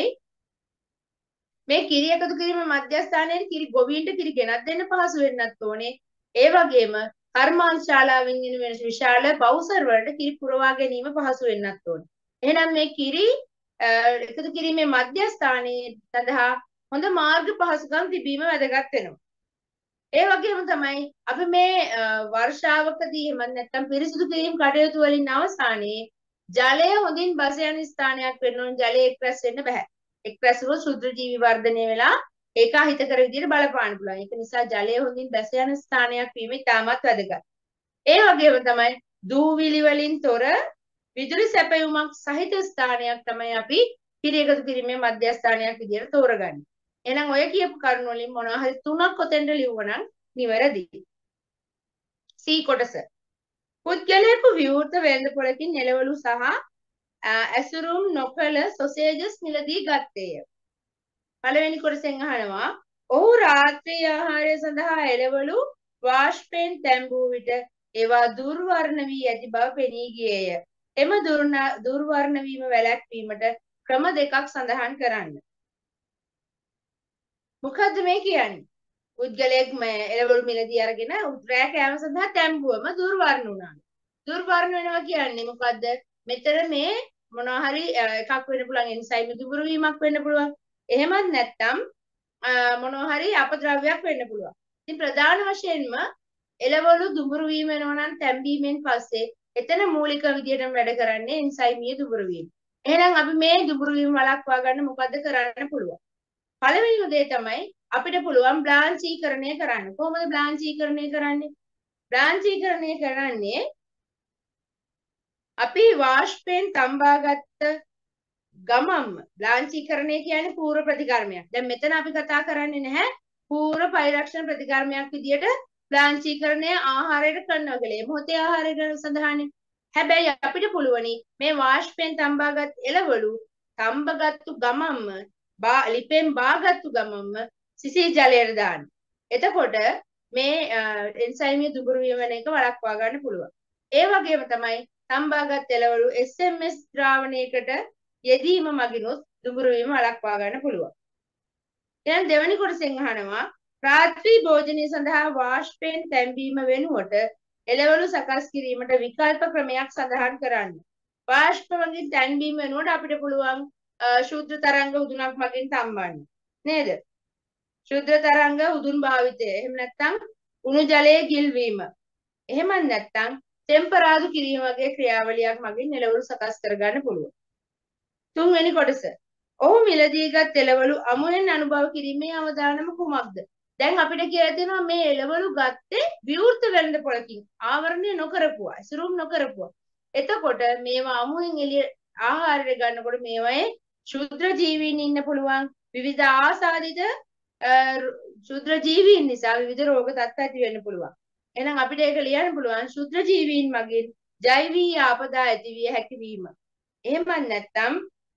මේ කිරි එකතු කිරීමේ මධ්‍යස්ථානයේ කිරි ගොවීන්ට කිරි ගෙනත් දෙන්න පහසු වෙන්නත් ඕනේ. ඒ වගේම කර්මාන්ත ශාලාවෙන් එන වෙන විශාල බවුසර් වලට කිරි පුරවා ගැනීම පහසු වෙන්නත් ඕනේ. එහෙනම් මේ කිරි එකතු කිරීමේ මධ්‍යස්ථානයේ සඳහා හොඳ මාර්ග පහසුකම් තිබීම වැදගත් වෙනවා. ඒ වගේම තමයි අපි මේ වර්ෂාවකදී එහෙම නැත්නම් පිරිසිදු කිරීම කටයුතු වලින් අවසානයේ ජලය හොඳින් බස යන ස්ථානයක් වෙන්න ඕන. ජලය එක්රැස් වෙන්න බෑ. එක්රැස් වුණොත් ශුද්ධ ජීවි වර්ධනය වෙලා ඒක අහිතකර විදිහට බලපාන්න පුළුවන්. ඒක නිසා ජලය හොඳින් බැස යන ස්ථානයක් වීම ඉතාමත් වැදගත්. ඒ වගේම තමයි දූවිලි වලින් තොර විදුලි සැපයුමක් සහිත ස්ථානයක් තමයි අපි කිරි එකතු කිරීමේ මධ්‍යස්ථානයක් විදිහට තෝරගන්නේ. එහෙනම් ඔය කියපු කරුණු වලින් මොනවා හරි තුනක් ඔතෙන්ට ලියුවනම් නිවැරදියි. C කොටස. පුද්ගලයෙකු විවෘත වෙළඳපොළකින් එළවලු සහ ඇසුරුම් නොකළ සොසේජස් මිලදී ගත්තේය. පළවෙනි කොටසෙන් අහනවා ඔහු රාත්‍රී ආහාරය සඳහා එළවලු වාෂ්පයෙන් තැඹූ විට ඒවා දුර්වර්ණ වී ඇති බව පෙනී ගියේය. එම දුර්වර්ණ වීම වැළැක්වීමට ක්‍රම දෙකක් සඳහන් කරන්න. මොකද්ද මේ කියන්නේ? පුද්ගලයෙක් එළවලු මිලදී අරගෙන රෑ කෑම සඳහා තැඹුවම දුර්වර්ණ වුණා. දුර්වර්ණ වෙනවා කියන්නේ මොකද්ද? මෙතන මේ මොනවා හරි එකක් වෙන්න පුළුවන් එන්සයිම් දුර්වල වීමක් වෙන්න පුළුවන්. එහෙමත් නැත්නම් මොනවා හරි අපද්‍රව්‍යයක් වෙන්න පුළුවන්. ඉතින් ප්‍රධාන වශයෙන්ම එළවලු දුඹුරු වීම වෙනවා නම් තැම්බීමෙන් පස්සේ එතන මූලික විදියටම වැඩ කරන්නේ එන්සයිමීය දුඹුරු වීම. එහෙනම් අපි මේ දුඹුරු වීම වළක්වා ගන්න මොකද්ද කරන්න පුළුවන්? පළවෙනිම දේ තමයි අපිට පුළුවන් බ්ලාන්චීකරණය කරන්න. කොහොමද බ්ලාන්චීකරණය කරන්නේ? බ්ලාන්චීකරණය කරන්නේ අපි වාෂ්පයෙන් තම්බාගත්ත ගමම්ම ලාංචීකරණය කියන්නේ පූර්ව ප්‍රතිකර්මයක්. දැන් මෙතන අපි කතා කරන්නේ නැහැ පූර්ව පරිරක්ෂණ ප්‍රතිකර්මයක් විදියට ලාංචීකරණය ආහාරයට කරනවා කියලා. මේ මොහොතේ ආහාරය ගැන සඳහන්. හැබැයි අපිට පුළුවනි මේ වාෂ්පයෙන් තම්බාගත් එළවලු තම්බගත්තු ගමම්ම ලිපෙන් බාගත්තු ගමම්ම සිසී ජලයට දාන්න. එතකොට මේ එන්සයිමයේ දුඹුරු වීම වෙන එක වළක්වා ගන්න පුළුවන්. ඒ වගේම තමයි තම්බාගත් එළවලු SMS ද්‍රාවණයකට යෙදීම මගිනුත් දුඹුරු වීම වළක්වා ගන්න පුළුවන්. දැන් දෙවෙනි කොටසෙන් අහනවා රාත්‍රී භෝජනය සඳහා වාෂ්පයෙන් තැම්බීම වෙනුවට එළවලු සකස් කිරීමට විකල්ප ක්‍රමයක් සඳහන් කරන්න. වාෂ්ප වලින් තැම්බීම වෙනුවට අපිට පුළුවන් ශුද්ධ තරංග උදුනක් මගින් තම්බන්න. නේද? ශුද්ධ තරංග උදුන් භාවිතය. එහෙම නැත්නම් උණු ජලයේ ගිල්වීම. එහෙම නැත්නම් ටෙම්පරාදු කිරීම වගේ ක්‍රියාවලියක් මගින් එළවලු සකස් කරගන්න පුළුවන්. තුන්වෙනි කොටස. ඔහු මිලදීගත් එළවලු අමුයෙන් අනුභව කිරීමේ අවදානම කුමක්ද? දැන් අපිට කියලා තියෙනවා මේ එළවලු ගත්තේ විවෘත වෙළඳ පොළකින් ආවරණය නොකරපුවා, ඇසුරුම් නොකරපුවා. එතකොට මේවා අමුයෙන් එළිය ආහාරයට ගන්නකොට මේවායේ ශුද්‍ර ජීවීන් ඉන්න පුළුවන්. විවිධ ආසාදිත ශුද්‍ර ජීවීන් නිසා විවිධ රෝග තත්ත්ව ඇති වෙන්න පුළුවන්. එහෙනම් අපිට ඒක ලියන්න පුළුවන් ශුද්‍ර ජීවීන් මගින් ජෛවීය ආපදා ඇති විය හැකි වීම. එහෙම නැත්නම්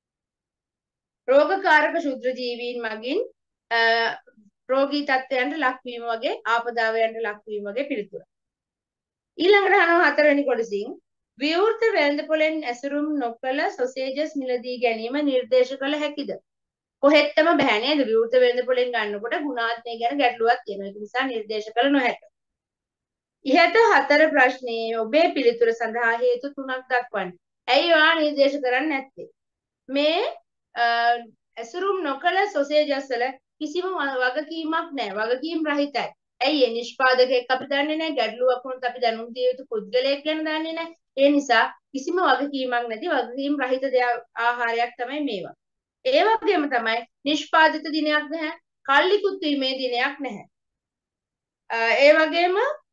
රෝගකාරක ශුද්‍ර ජීවීන් මගින් රෝගී තත්ත්වයන්ට ලක්වීම වගේ ආපදාවයන්ට ලක්වීම වගේ පිළිතුර. ඊළඟට අහනවා හතරවෙනි කොටසින් විවෘත වෙළඳපොළෙන් ඇසුරුම් නොකළ සොසේජස් මිලදී ගැනීම නිර්දේශ කළ හැකිද? කොහෙත්තම බෑ නේද? විවෘත වෙළඳපොළෙන් ගන්නකොට ගුණාත්මක ගැන ගැටලුවක් තියෙනවා. ඒක නිසා නිර්දේශ කළ නොහැක. ඉහත හතර ප්‍රශ්නයේ ඔබේ පිළිතුර සඳහා හේතු තුනක් දක්වන්න. ඇයි ඔයා නිර්දේශ කරන්නේ නැත්තේ? මේ ඇසුරුම් නොකළ සොසේජස් වල කිසිම වගකීමක් නැහැ. වගකීම් රහිතයි. ඇයි ඒ නිෂ්පාදකයෙක් අපි දන්නේ නැහැ. ගැටලුවක් වුණොත් අපි දැනුම් දිය යුතු පුද්ගලයෙක් ගැන දන්නේ නැහැ. ඒ නිසා කිසිම වගකීමක් නැති වගකීම් රහිත ආහාරයක් තමයි මේවා. ඒ වගේම තමයි නිෂ්පාදිත දිනයක් නැහැ. කල්ලිකුත් වීමේ දිනයක් නැහැ. ඒ වගේම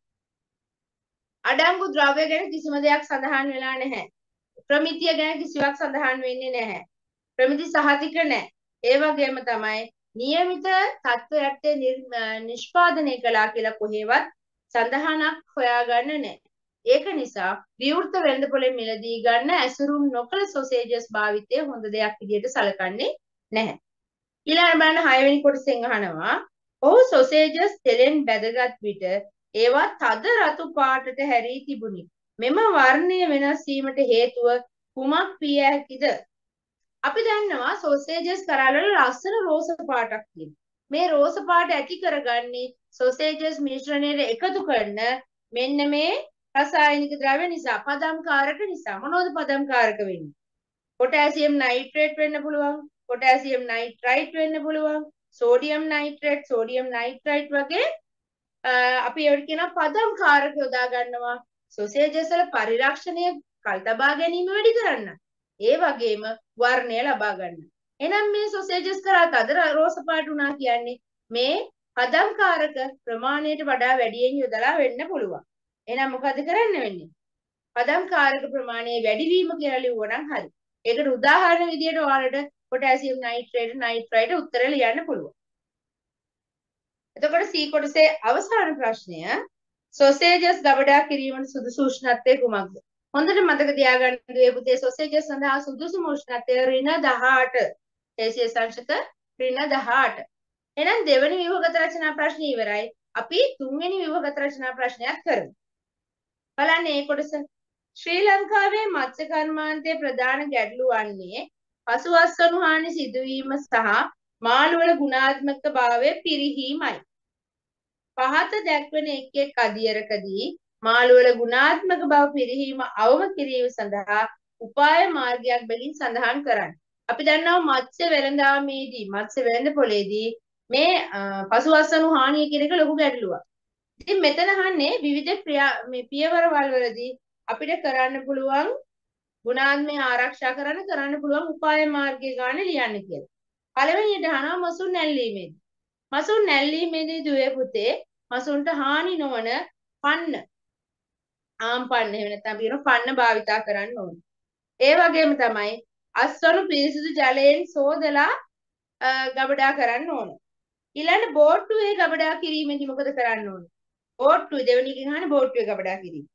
අඩංගු ද්‍රව්‍ය ගැන කිසිම දෙයක් සඳහන් වෙලා නැහැ. ප්‍රමිතිය ගැන කිසිවක් සඳහන් වෙන්නේ නැහැ. ප්‍රමිති සහතික නැහැ. ඒ වගේම තමයි નિયમિત තත්ත්වයට නිෂ්පාදනය කළා කියලා කොහෙවත් සඳහනක් හොයාගන්න නැහැ. ඒක නිසා විවෘත වෙළඳපොළේ මිලදී ගන්න ඇසුරුම් නොකළ සොසේජස් භාවිතය හොඳ දෙයක් විදිහට සැලකන්නේ නැහැ. ඊළඟ බලන්න 6 වෙනි කොටසෙන් අහනවා ඔහු සොසේජස් තෙලෙන් බැදගත් විට ඒවා තද රතු පාටට හැරී තිබුණි. මෙම වර්ණය වෙනස් වීමට හේතුව කුමක් විය හැකිද? අපි දන්නවා සොසේජස් කරවල ලස්සන රෝස පාටක් තියෙනවා. මේ රෝස පාට ඇති කරගන්නේ සොසේජස් මිශ්‍රණයට එකතු කරන මෙන්න මේ රසායනික ද්‍රව්‍ය නිසා, පදම්කාරක නිසා. මොනවද පදම්කාරක වෙන්නේ? පොටෑසියම් නයිට්‍රේට් වෙන්න පුළුවන්, පොටෑසියම් නයිට්‍රයිට් වෙන්න පුළුවන්, සෝඩියම් නයිට්‍රේට්, සෝඩියම් නයිට්‍රයිට් වගේ අපි ඒවට කියන පදම්කාරක යොදා ගන්නවා සොසේජස් වල පරිරක්ෂණය කල් තබා ගැනීම වැඩි කරන්න. ඒ වගේම වර්ණය ලබා ගන්න. එහෙනම් මේ සොසේජස් කරා තද රෝස පාට උනා කියන්නේ මේ පදම්කාරක ප්‍රමාණයට වඩා වැඩියෙන් යොදලා වෙන්න පුළුවන්. එහෙනම් මොකද කරන්න වෙන්නේ? පදම්කාරක ප්‍රමාණය වැඩි වීම කියලා ලියුවනම් හරි. ඒකට උදාහරණ විදියට ඔයාලට පොටෑසියම් නයිට්‍රේට් නයිට්‍රයිට් උත්තර ලියන්න පුළුවන්. එතකොට C කොටසේ අවසාන ප්‍රශ්නය සොසේජස් ගබඩා කිරීමට සුදුසු උෂ්ණත්වය කුමක්ද? හොඳට මතක තියාගන්න දුවේ පුතේ සොසේජස් සඳහා සුදුසුම උෂ්ණත්වය -18 සෙල්සියස් අංශක -18. එහෙනම් දෙවෙනි ව්‍යුහගත රචනා ප්‍රශ්නේ ඉවරයි. අපි තුන්වෙනි ව්‍යුහගත රචනා ප්‍රශ්නයක් කරමු. බලන්න මේ කොටස ශ්‍රී ලංකාවේ මත්ස්‍ය කර්මාන්තයේ ප්‍රධාන ගැටලු වන්නේ පසුවස්වනු හානි සිදුවීම සහ මාළු වල ගුණාත්මක භාවය පිරිහීමයි. පහත දැක්වෙන එක් අදියරකදී මාළු වල ගුණාත්මක බව පිරිහීම අවම කිරීම සඳහා උපාය මාර්ගයක් බැගින් සඳහන් කරන්න. අපි දන්නවා මත්ස්‍ය වෙළඳාමේදී මත්ස්‍ය වෙළඳපොළේදී මේ පසුවස්වනු හානිය කියන එක ලොකු ගැටලුවක්. ඉතින් මෙතන අහන්නේ විවිධ මේ පියවරවල් වලදී අපිට කරන්න පුළුවන් ගුණාත්මය ආරක්ෂා කරන්න පුළුවන් උපාය මාර්ගය ගන්න ලියන්න කියලා. පළවෙනියට අහනවා මසුන් නැල්ලීමේදී. මසුන් නැල්ලීමේදී දුවේ පුතේ මසුන්ට හානි නොවන පන්න ආම්පන්න එහෙම නැත්නම් අපි කියන පන්න භාවිතා කරන්න ඕනේ. ඒ වගේම තමයි අස්වනු පිරිසිදු ජලයෙන් සෝදලා ගබඩා කරන්න ඕන. ඊළඟ බෝට්ටුවේ ගබඩා කිරීමේදී මොකද කරන්න ඕන? බෝට්ටුවේ දෙවෙනි එකෙන් අහන්නේ බෝට්ටුවේ ගබඩා කිරීම.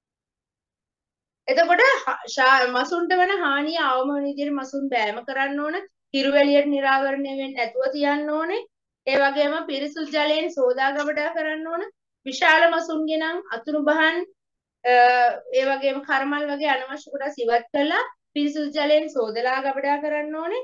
එතකොට මසුන්ට වෙන හානිය අවම වෙන විදිහට මසුන් බෑම කරන්න ඕන. හිරුවැලියට නිරාවරණය වෙන්නේ නැතුව තියන්න ඕනේ. ඒ වගේම පිරිසිදු ජලයෙන් සෝදා ගබඩා කරන්න ඕන. විශාල මසුන්ගේ නම් අතුරු බහන් ඒ වගේම කර්මල් වගේ අනවශ්‍ය කොටස් ඉවත් කරලා පිරිසිදු ජලයෙන් සෝදලා ගබඩා කරන්න ඕනේ.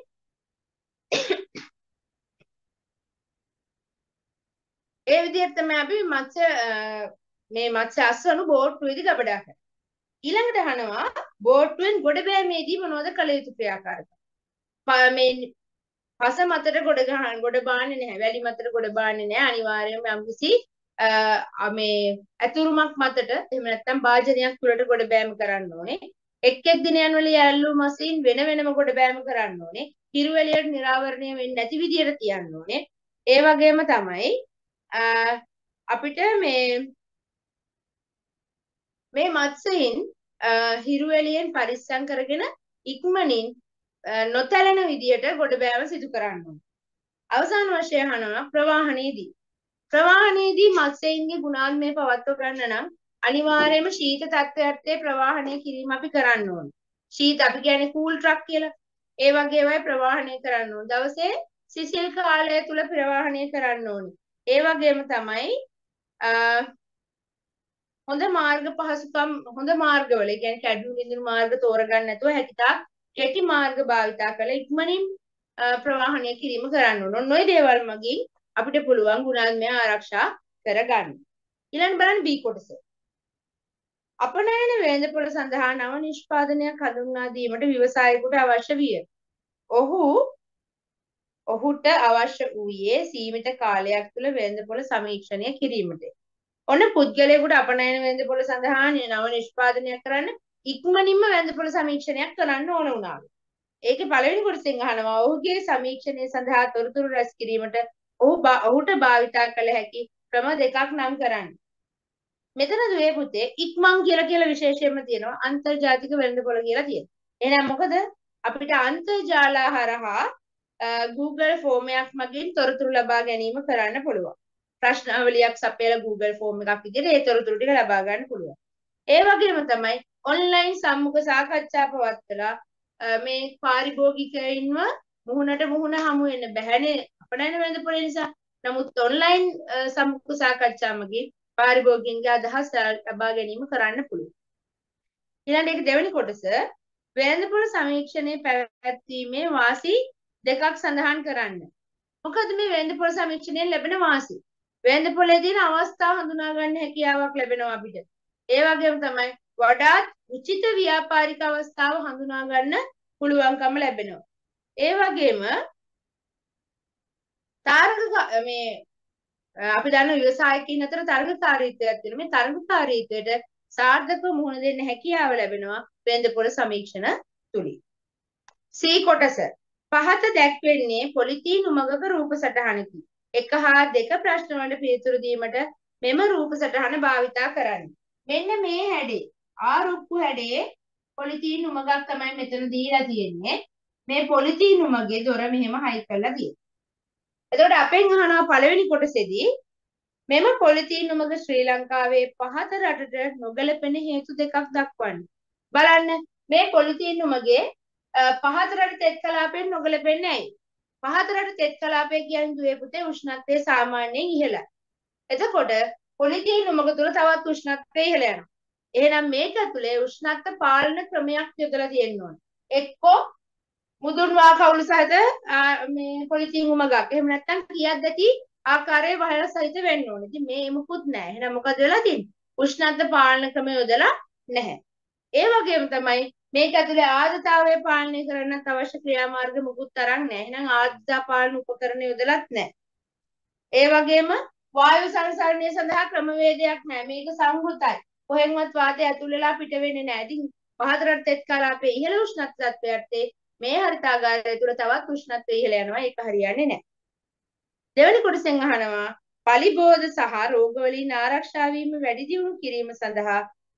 ඒ විදිහට තමයි අපි මත්ස්‍ය අස්වනු බෝට්ටුවේදී ගබඩා කරන්නේ. ඊළඟට අහනවා බෝට්ටුවෙන් ගොඩ බෑමේදී මොනවද කළ යුතු ක්‍රියාකාරකම්? මේ පස මතට ගොඩ බාන්නේ නැහැ. වැලි මතට ගොඩ බාන්නේ නැහැ. අනිවාර්යයෙන්ම යම්කිසි මේ ඇතුරුමක් මතට එහෙම නැත්නම් භාජනයක් තුලට ගොඩ බෑම කරන්න ඕනේ. එක් දිනයන් වල යැලූ මසින් වෙන වෙනම ගොඩ බෑම කරන්න ඕනේ. හිරුවැලියට නිරාවරණය වෙන්නේ නැති විදියට තියන්න ඕනේ. ඒ වගේම තමයි අපිට මේ මත්ස්‍යයන් හිරුවැලියෙන් පරිස්සම් කරගෙන ඉක්මනින් නොතැලෙන විදියට ගොඩ බෑම සිදු කරන්න ඕනේ. අවසාන වශයෙන් අහනවා ප්‍රවාහනයේදී මත්ස්‍යයන්ගේ ගුණාත්මය පවත්ව ගන්න නම් අනිවාර්යයෙන්ම ශීත තත්ත්වයට ප්‍රවාහනය කිරීම අපි කරන්න ඕනේ. ශීත අපි කියන්නේ කූල් ට්‍රක් කියලා. ඒ වගේ ඒවායි ප්‍රවාහනය කරන්න ඕනේ. දවසේ සිසිල් කාලය තුල ප්‍රවාහනය කරන්න ඕනේ. ඒ වගේම තමයි හොඳ මාර්ග පහසුකම් හොඳ මාර්ගවල ඒ කියන්නේ කැඩුණු බිඳුණු මාර්ග තෝරගන්න නැතුව හැකිතාක් කෙටි මාර්ග භාවිතා කරලා ඉක්මනින් ප්‍රවාහනය කිරීම කරන්න ඕන. ඔන්න ඔය දේවල් මගින් අපිට පුළුවන් ගුණාත්මය ආරක්ෂා කරගන්න. ඊළඟ බලන්න B කොටස. අපනයන වෙළඳපොළ සඳහා නව නිෂ්පාදනයක් හඳුන්වා දීමට ව්‍යවසායකුට අවශ්‍ය විය. ඔහුට අවශ්‍ය වූයේ සීමිත කාලයක් තුළ වෙළඳපොළ සමීක්ෂණය කිරීමට. ඔන්න පුද්ගලයෙකුට අපනයන වෙළඳපොළ සඳහා නව නිෂ්පාදනයක් කරන්න ඉක්මනින්ම වෙළඳපොළ සමීක්ෂණයක් කරන්න ඕන වුණා. ඒකේ පළවෙනි කොටසෙන් අහනවා ඔහුගේ සමීක්ෂණය සඳහා තොරතුරු රැස් කිරීමට ඔහුට භාවිතා කළ හැකි ක්‍රම දෙකක් නම් කරන්න. මෙතන දුවේ පුතේ ඉක්මන් කියලා විශේෂයෙන්ම තියෙනවා අන්තර්ජාතික වෙළඳපොළ කියලා තියෙනවා. එහෙනම් මොකද අපිට අන්තර්ජාල හරහා Google ෆෝමයක් මගින් තොරතුරු ලබා ගැනීම කරන්න පුළුවන්. ප්‍රශ්නාවලියක් සපයලා Google ෆෝම් එකක් විදිහට ඒ තොරතුරු ටික ලබා ගන්න පුළුවන්. ඒ වගේම තමයි ඔන්ලයින් සම්මුඛ සාකච්ඡා පවත්වලා මේ පාරිභෝගිකයින්ව මුහුණට මුහුණ හමු වෙන්න බැහැනේ අපනයන වෙළඳපොළ නිසා. නමුත් ඔන්ලයින් සම්මුඛ සාකච්ඡා මගින් පාරිභෝගිකයන්ගේ අදහස් ලබා ගැනීම කරන්න පුළුවන්. ඊළඟ එක දෙවෙනි කොටස වෙළඳපොළ සමීක්ෂණයේ පැවැත්වීමේ වාසි දෙකක් සඳහන් කරන්න. මොකද මේ වෙළඳපොළ සමීක්ෂණයෙන් ලැබෙන වාසි? වෙළඳපොළේ තියෙන අවස්ථා හඳුනා ගන්න හැකියාවක් ලැබෙනවා අපිට. ඒ වගේම තමයි වඩාත් උචිත ව්‍යාපාරික අවස්ථාව හඳුනා ගන්න පුළුවන්කම ලැබෙනවා. ඒ වගේම අපි දන්න ව්‍යවසායකින් අතර තරඟකාරීත්වයක් තියෙනවා. මේ තරඟකාරීත්වයට සාර්ථකව මුහුණ දෙන්න හැකියාව ලැබෙනවා වෙළඳපොළ සමීක්ෂණ තුලින්. C කොටස පහත දැක්වෙන්නේ පොලිතීන් උමගක රූප සටහනකි. 1 හා 2 ප්‍රශ්න වලට පිළිතුරු දීමට මෙම රූප සටහන භාවිතා කරන්න. මෙන්න මේ හැඩේ ආරුක්කු හැඩේ පොලිතීන් උමගක් තමයි මෙතන දීලා තියෙන්නේ. මේ පොලිතීන් උමගේ දොර මෙහෙම හයි කරලා තියෙනවා. එතකොට අපෙන් අහනවා පළවෙනි කොටසේදී මෙම පොලිතීන් උමග ශ්‍රී ලංකාවේ පහත රටට නොගැලපෙන හේතු දෙකක් දක්වන්න. බලන්න මේ පොලිතීන් උමගේ පහත රට තෙත් කලාපයෙන් නොගැලපෙන්නේ ඇයි? පහත රට තෙත් කලාපය කියන්නේ දුවේ පුතේ උෂ්ණත්වය සාමාන්‍යයෙන් ඉහළයි. එතකොට පොලිතීන් උමග තුල තවත් උෂ්ණත්වය ඉහළ යනවා. එහෙනම් මේක ඇතුලේ උෂ්ණත්ව පාලන ක්‍රමයක් යොදලා තියෙන්න ඕනේ. එක්කෝ මුදුන් වා කවුළු සහිත මේ පොලිතීන් උමගක්. එහෙම නැත්නම් කියක් දැටි ආකාරයේ වහල සහිත වෙන්න ඕනේ. ඉතින් මේ මොකුත් නැහැ. එහෙනම් මොකද වෙලා තියෙන්නේ? උෂ්ණත්ව පාලන ක්‍රම යොදලා නැහැ. ඒ වගේම තමයි මේක ඇතුලේ ආර්ද්‍රතාවය පාලනය කරන්නත් අවශ්‍ය ක්‍රියාමාර්ග මුකුත් තරම් නැහැ. එහෙනම් ආර්ද්‍රතා පාලන උපකරණ යොදලත් නැහැ. ඒ වගේම වායු සංසරණය සඳහා ක්‍රමවේදයක් නැහැ. මේක සංහෘතයි. කොහෙන්වත් වාතය ඇතුල් වෙලා පිට වෙන්නේ නැහැ. ඉතින් පහත රට තෙත් කලාපයේ ඉහළ උෂ්ණත්ව තත්ත්වයට මේ හරිතාගාරය තුල තවත් උෂ්ණත්වය ඉහළ යනවා. ඒක හරියන්නේ නැහැ. දෙවෙනි කොටසෙන් අහනවා පලිබෝධ සහ රෝග වලින් ආරක්ෂා වීම වැඩි දියුණු කිරීම සඳහා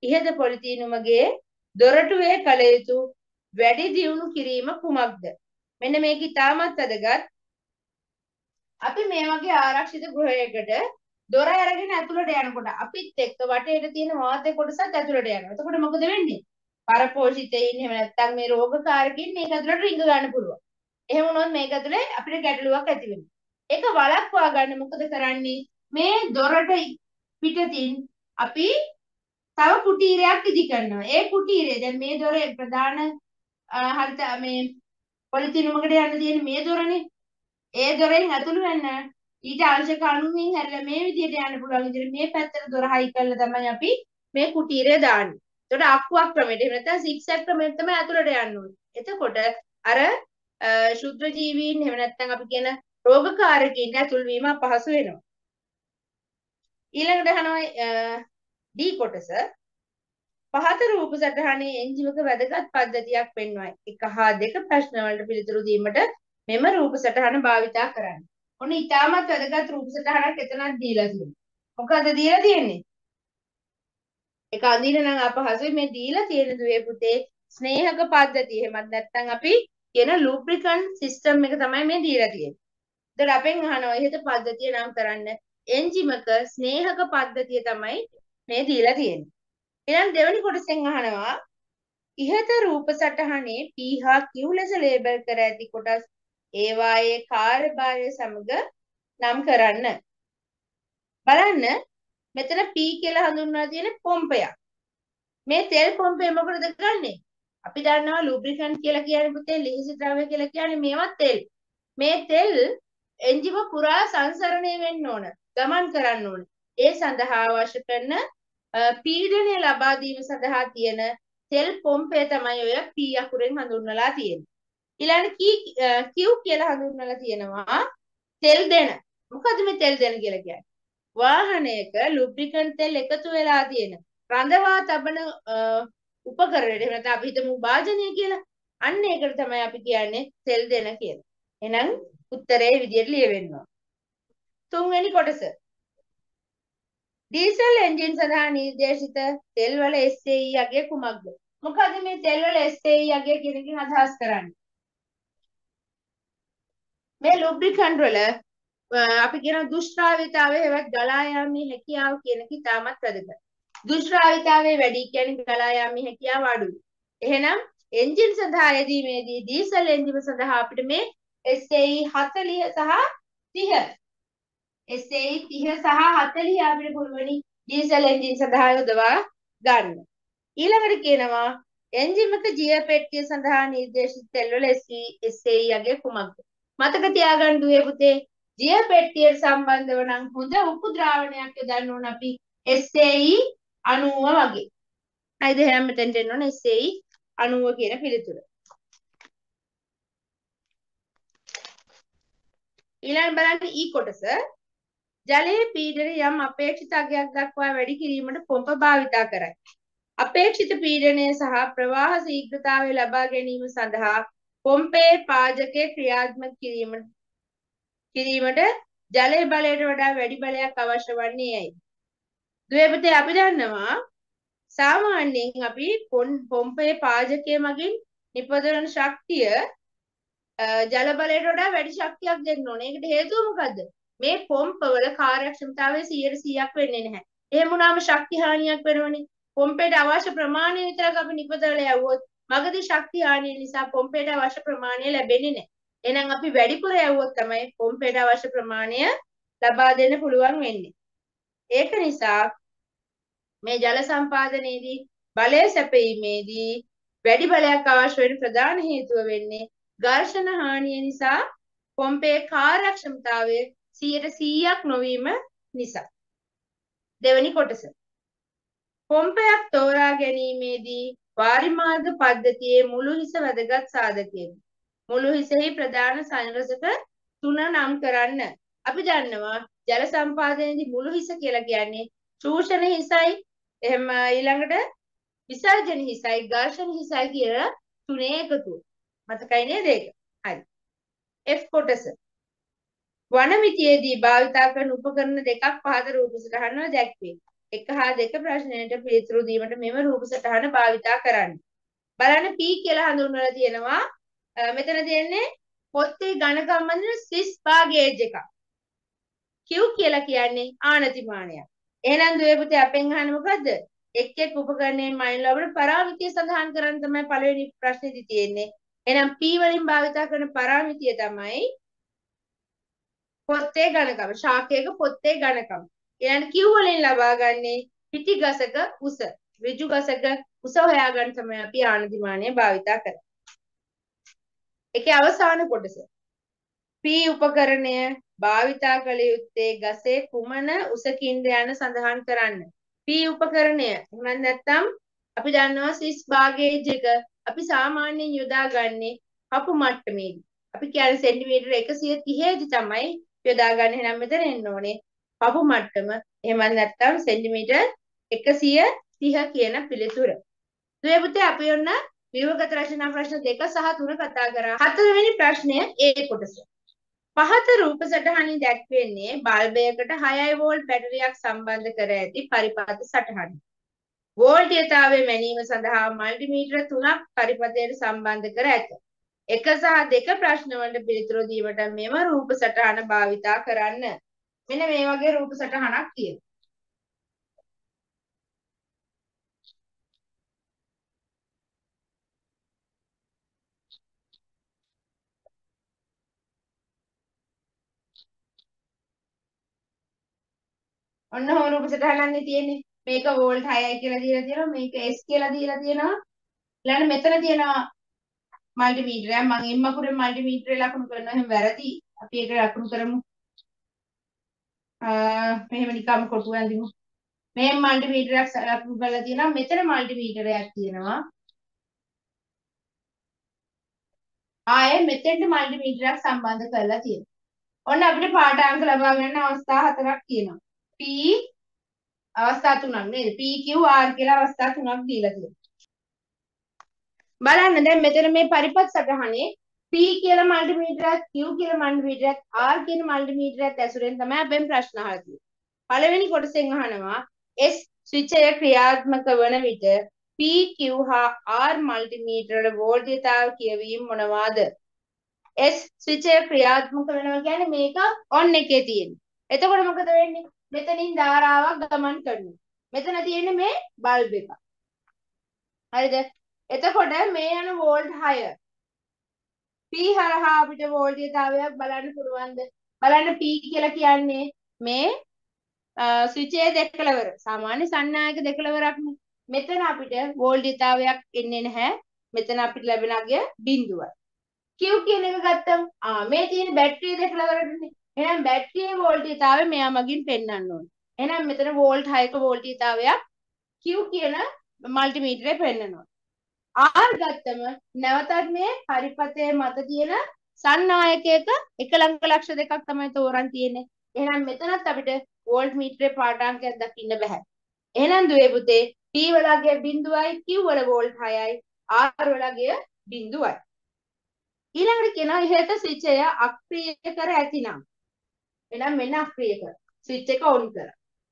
ඉහත පොලිතීනුමගේ දොරටුවේ කළ යුතු වැඩි දියුණු කිරීම කුමක්ද? මෙන්න මේක ඉතාමත් වැදගත්. අපි මේ වගේ ආරක්ෂිත ගෘහයකට දොර අරගෙන ඇතුළට යනකොට අපිත් එක්ක වටේට තියෙන වාතය කොටසත් ඇතුළට යනවා. එතකොට මොකද වෙන්නේ? පරපෝෂිතයින් එහෙම නැත්නම් මේ රෝගකාරකයින් මේක ඇතුළට රිංග ගන්න පුළුවන්. එහෙම වුණොත් මේක ඇතුලේ අපිට ගැටලුවක් ඇති වෙනවා. ඒක වළක්වා ගන්න මොකද කරන්නේ? මේ දොරට පිටතින් අපි තව කුටීරයක් ඉදි කරනවා. ඒ කුටීරය දැන් මේ දොරේ ප්‍රධාන හරිත මේ පොලිතිනුමකට යන්න තියෙන මේ දොරනේ. ඒ දොරෙන් ඇතුළු වෙන්න ඊට අවශ්‍ය කණුවෙන් හැරිලා මේ විදිහට යන්න පුළුවන් විදිහට මේ පැත්තට දොර හයි කරලා තමයි අපි මේ කුටීරය දාන්නේ. එතකොට අක්කුවක් ක්‍රමයට එහෙම නැත්නම් සිග්සැග් ක්‍රමයට තමයි ඇතුළට යන්න ඕනේ. එතකොට අර ශුද්‍ර ජීවීන් එහෙම නැත්නම් අපි කියන රෝගකාරකයින්ට ඇතුල් වීම අපහසු වෙනවා. ඊළඟට අහනවා ඩී කොටස පහත රූප සටහනේ එන්ජිමක වැදගත් පද්ධතියක් පෙන්වයි. 1 හා 2 ප්‍රශ්න වලට පිළිතුරු දීමට මෙම රූප සටහන භාවිතා කරන්න. ඔන්න ඉතාමත් වැදගත් රූප සටහනක් එතනක් දීලා තියෙනවා. මොකද දීලා තියෙන්නේ? ඒක අඳින නම් අපහසුයි මේ දීලා තියෙන දුවේ පුතේ ස්නේහක පද්ධතිය. එහෙමත් නැත්නම් අපි කියන ලුබ්‍රිකන්ට් සිස්ටම් එක තමයි මේ දීලා තියෙන්නේ. ඒතර අපෙන් අහනවා ඉහත පද්ධතිය නම් කරන්න. එන්ජිමක ස්නේහක පද්ධතිය තමයි මේ දීලා තියෙන්නේ. ඊළඟ දෙවෙනි කොටසෙන් අහනවා ඉහත රූප සටහනේ P හා Q ලෙස ලේබල් කර ඇති කොටස් ඒවායේ කාර්යභාරය සමග නම් කරන්න. බලන්න මෙතන P කියලා හඳුන්වලා තියෙන පොම්පයක්. මේ තෙල් පොම්පේ මොකටද ගන්නෙ? අපි දන්නවා ලුබ්‍රිකන්ට් කියලා කියන්නේ පුතේ ලිහිසි ද්‍රව්‍ය කියලා කියන්නේ මේවා තෙල්. මේ තෙල් එන්ජිම පුරා සංසරණය වෙන්න ඕන. ගමන් කරන්න ඕන. ඒ සඳහා අවශ්‍ය කරන පීඩනය ලබා දීම සඳහා තියෙන තෙල් පොම්පය තමයි ඔය P අකුරෙන් හඳුන්වලා තියෙන්නේ. ඊළඟ Q කියලා හඳුන්වලා තියෙනවා තෙල් දෙන. මොකද මේ තෙල් දෙන කියලා කියන්නේ? වාහනයක ලුබ්‍රිකන්ට් තෙල් එකතු වෙලා තියෙන රඳවා තබන උපකරණය. එහෙම නැත්නම් අපි හිතමු වාජනය කියලා. අන්න ඒකට තමයි අපි කියන්නේ තෙල් දෙන කියලා. එහෙනම් උත්තරේ විදියට ලියවෙනවා. තුන්වෙනි කොටස. ඩීසල් එන්ජින් සඳහා නිර්දේශිත තෙල් වල SAE අගය කුමක්ද? මොකද මේ තෙල් වල SAE අගය කියන එකෙන් අදහස් කරන්නේ? මේ ලුබ්‍රිකන්ට් වල අපි කියන දුෂ්ටාවිතාවය හෙවත් ගලා යාමේ හැකියාව කියන එක ඉතාමත් වැදගත්. දුෂ්ටාවිතාවය වැඩි කියන්නේ ගලා යාමේ හැකියාව අඩුයි. එහෙනම් එන්ජින් සඳහා යෙදීමේදී ඩීසල් එන්ජිම සඳහා අපිට මේ SAE 40 සහ 30 SAE 30 සහ 40 අපිට පුළුවනි ඩීසල් එන්ජින් සඳහා යොදවා ගන්න. ඊළඟට කියනවා එන්ජිමක ජීව පෙට්ටිය සඳහා නිර්දේශිත තෙල් වල SAE අගය කුමක්ද? මතක තියාගන්න දුවේ පුතේ ජීව පෙට්ටියට සම්බන්ධව නම් හොඳ උපු ද්‍රාවණයක් යොදන්න ඕන අපි SAE 90 වගේ. හරිද? එහෙනම් මෙතෙන්ට එන්න ඕන SAE 90 කියන පිළිතුර. ඊළඟ බලන්න ඊ කොටස. ජලයේ පීඩනය යම් අපේක්ෂිත අගයක් දක්වා වැඩි කිරීමට පොම්ප භාවිතා කරයි. අපේක්ෂිත පීඩනය සහ ප්‍රවාහ ශීඝ්‍රතාවය ලබා ගැනීම සඳහා පොම්පේ පාජකය ක්‍රියාත්මක කිරීමට ජලයේ බලයට වඩා වැඩි බලයක් අවශ්‍ය වන්නේ ඇයි? දුවේ පුතේ අපි දන්නවා සාමාන්‍යයෙන් අපි පොම්පේ පාජකය මගින් නිපදවන ශක්තිය ජල බලයට වඩා වැඩි ශක්තියක් දෙන්න ඕනේ. ඒකට හේතුව මොකද්ද? මේ පොම්පවල කාර්යක්ෂමතාවය 100%ක් වෙන්නේ නැහැ. එහෙම වුණාම ශක්ති හානියක් වෙනවනේ. පොම්පේට අවශ්‍ය ප්‍රමාණය විතරක් අපි නිපදවලා යවුවොත් මගදී ශක්ති හානිය නිසා පොම්පේට අවශ්‍ය ප්‍රමාණය ලැබෙන්නේ නැහැ. එහෙනම් අපි වැඩිපුර යවුවොත් තමයි පොම්පේට අවශ්‍ය ප්‍රමාණය ලබා දෙන්න පුළුවන් වෙන්නේ. ඒක නිසා මේ ජල සම්පාදනයේදී බලය සැපීමේදී වැඩි බලයක් අවශ්‍ය වෙන ප්‍රධාන හේතුව වෙන්නේ ඝර්ෂණ හානිය නිසා පොම්පේ කාර්යක්ෂමතාවය 100%ක් නොවීම නිසා. දෙවෙනි කොටස. පොම්පයක් තෝරා ගැනීමේදී වාරිමාර්ග පද්ධතියේ මුළු හිස වැදගත් සාධකයකි. මුළු හිසෙහි ප්‍රධාන සංරසක 3 නම් කරන්න. අපි දන්නවා ජල සම්පාදනයේදී මුළු හිස කියලා කියන්නේ චූෂණ හිසයි, එහෙම ඊළඟට විසර්ජන හිසයි, ඝර්ෂණ හිසයි කියලා තුනේ එකතුව. මතකයි නේද ඒක? හරි. F කොටස. වනමිතියේදී භාවිතා කරන උපකරණ දෙකක් පහත රූප සටහන වල දැක්වේ. 1 හා 2 ප්‍රශ්නයට පිළිතුරු දීමට මෙම රූප සටහන භාවිතා කරන්න. බලන්න P කියලා හඳුන්වලා තියෙනවා. මෙතන තියෙන්නේ පොත්තේ ඝනකම් බඳින ස්විස් බාර් ගේජ් එකක්. Q කියලා කියන්නේ ආනතිමානයක්. එහෙනම් දුවේ පුතේ අපෙන් අහන්නේ මොකද්ද? එක් උපකරණයෙන් මයින් ලබන පරාමිතිය සඳහන් කරන්න තමයි පළවෙනි ප්‍රශ්නේදී තියෙන්නේ. එහෙනම් P වලින් භාවිත කරන පරාමිතිය තමයි පොත්තේ ඝනකම. ශාකයක පොත්තේ ඝනකම. ඊළඟ Q වලින් ලබා ගන්නේ පිටි ගසක උස. ඍජු ගසක උස හොයාගන්න තමයි අපි ආනතිමානය භාවිත කරන්නේ. ඒකේ අවසාන කොටස. P උපකරණය භාවිතා කළ යුත්තේ ගසේ කුමන උසකින්ද යන සඳහන් කරන්න. P උපකරණය එහෙම නැත්නම් අපි දන්නවා ස්විස් බාර් ගේජ් එක අපි සාමාන්‍යයෙන් යොදාගන්නේ කපු මට්ටමේදී. අපි කියන්නේ සෙන්ටිමීටර 130 දී තමයි යොදාගන්නේ. එහෙනම් මෙතන එන්න ඕනේ කපු මට්ටම. එහෙම නැත්නම් සෙන්ටිමීටර 130 කියන පිළිතුර. දුවේ පුතේ අපි ඔන්න ව්‍යුහගත රචනා ප්‍රශ්න 2 සහ 3 කතා කරා. 4 වෙනි ප්‍රශ්නය A කොටස. පහත රූප සටහනින් දැක්වෙන්නේ බල්බයකට 6 වෝල්ට් බැටරියක් සම්බන්ධ කර ඇති පරිපථ සටහන. වෝල්ටීයතාවය මැනීම සඳහා මල්ටිමීටර 3ක් පරිපථයට සම්බන්ධ කර ඇත. 1 සහ 2 ප්‍රශ්න වලට පිළිතුරු දීමට මෙම රූප සටහන භාවිතා කරන්න. මෙන්න මේ වගේ රූප සටහනක් තියෙනවා. ඔන්න ඔය රූප සටහනන්නේ තියෙන්නේ. මේක වෝල්ට් 6යි කියලා දීලා තියෙනවා. මේක S කියලා දීලා තියෙනවා. ඊළඟ මෙතන තියෙනවා මල්ටිමීටරයක්. මම එම්මකුරේ මල්ටිමීටරේ ලකුණු කරනවා. එහෙනම් වැරදි. අපි ඒක ලකුණු කරමු. මෙහෙම නිකම් කොටුව ඇඳිමු. මේ මල්ටිමීටරයක් ලකුණු කරලා තියෙනවා. මෙතන මල්ටිමීටරයක් තියෙනවා. ආයේ මෙතෙන්ට මල්ටිමීටරයක් සම්බන්ධ කරලා තියෙනවා. ඔන්න අපිට පාඨාංක ලබා ගන්න අවස්ථා 4ක් තියෙනවා. P අවස්ථා 3ක් නේද? P Q R කියලා අවස්ථා 3ක් දීලා තියෙනවා. බලන්න දැන් මෙතන මේ පරිපථ සටහනේ P කියලා මල්ටිමීටරයක් Q කියලා මල්ටිමීටරයක් R කියන මල්ටිමීටරයක් ඇසුරෙන් තමයි අපෙන් ප්‍රශ්න අහලා තියෙන්නේ. පළවෙනි කොටසෙන් අහනවා S ස්විචය ක්‍රියාත්මක වන විට P Q හා R මල්ටිමීටර වල වෝල්ටීයතාව කියවීම මොනවාද? S ස්විචය ක්‍රියාත්මක වෙනවා කියන්නේ මේක ඔන් එකේ තියෙන්නේ. එතකොට මොකද වෙන්නේ? මෙතනින් ධාරාවක් ගමන් කරනවා. මෙතන තියෙන්නේ මේ බල්බ් එක. හරිද? එතකොට මේ යන වෝල්ට් 6 P හරහා අපිට වෝල්ටීයතාවයක් බලන්න පුළුවන්ද? බලන්න P කියලා කියන්නේ මේ ස්විචයේ දෙකලවර. සාමාන්‍ය සන්නායක දෙකලවරක්නේ. මෙතන අපිට වෝල්ටීයතාවයක් එන්නේ නැහැ. මෙතන අපිට ලැබෙන අගය බිඳුවයි. Q කියන එක ගත්තම මේ තියෙන බැටරිය දෙකලවරනේ. එහෙනම් බැටරියේ වෝල්ටීයතාවය මෙයා මගින් පෙන්වන්න ඕනේ. එහෙනම් මෙතන වෝල්ට් 6ක වෝල්ටීයතාවයක් Q කියන මල්ටිමීටරේ පෙන්වනවා. R ගත්තම නැවතත් මේ පරිපථයේ මත තියෙන සන්නායකයක එකලංක ලක්ෂ දෙකක් තමයි තෝරන් තියෙන්නේ. එහෙනම් මෙතනත් අපිට වෝල්ට් මීටරේ පාඨාංකයක් දකින්න බෑ. එහෙනම් දුවේ පුතේ P වලගේ බිඳුවයි Q වල වෝල්ට් 6යි R වලගේ බිඳුවයි. ඊළඟට කියනවා ඉහත ස්විචය අක්‍රිය කර ඇතිනම්. එහෙනම් මෙන්න අක්‍රිය කර. ස්විච් එක ඔන් කර.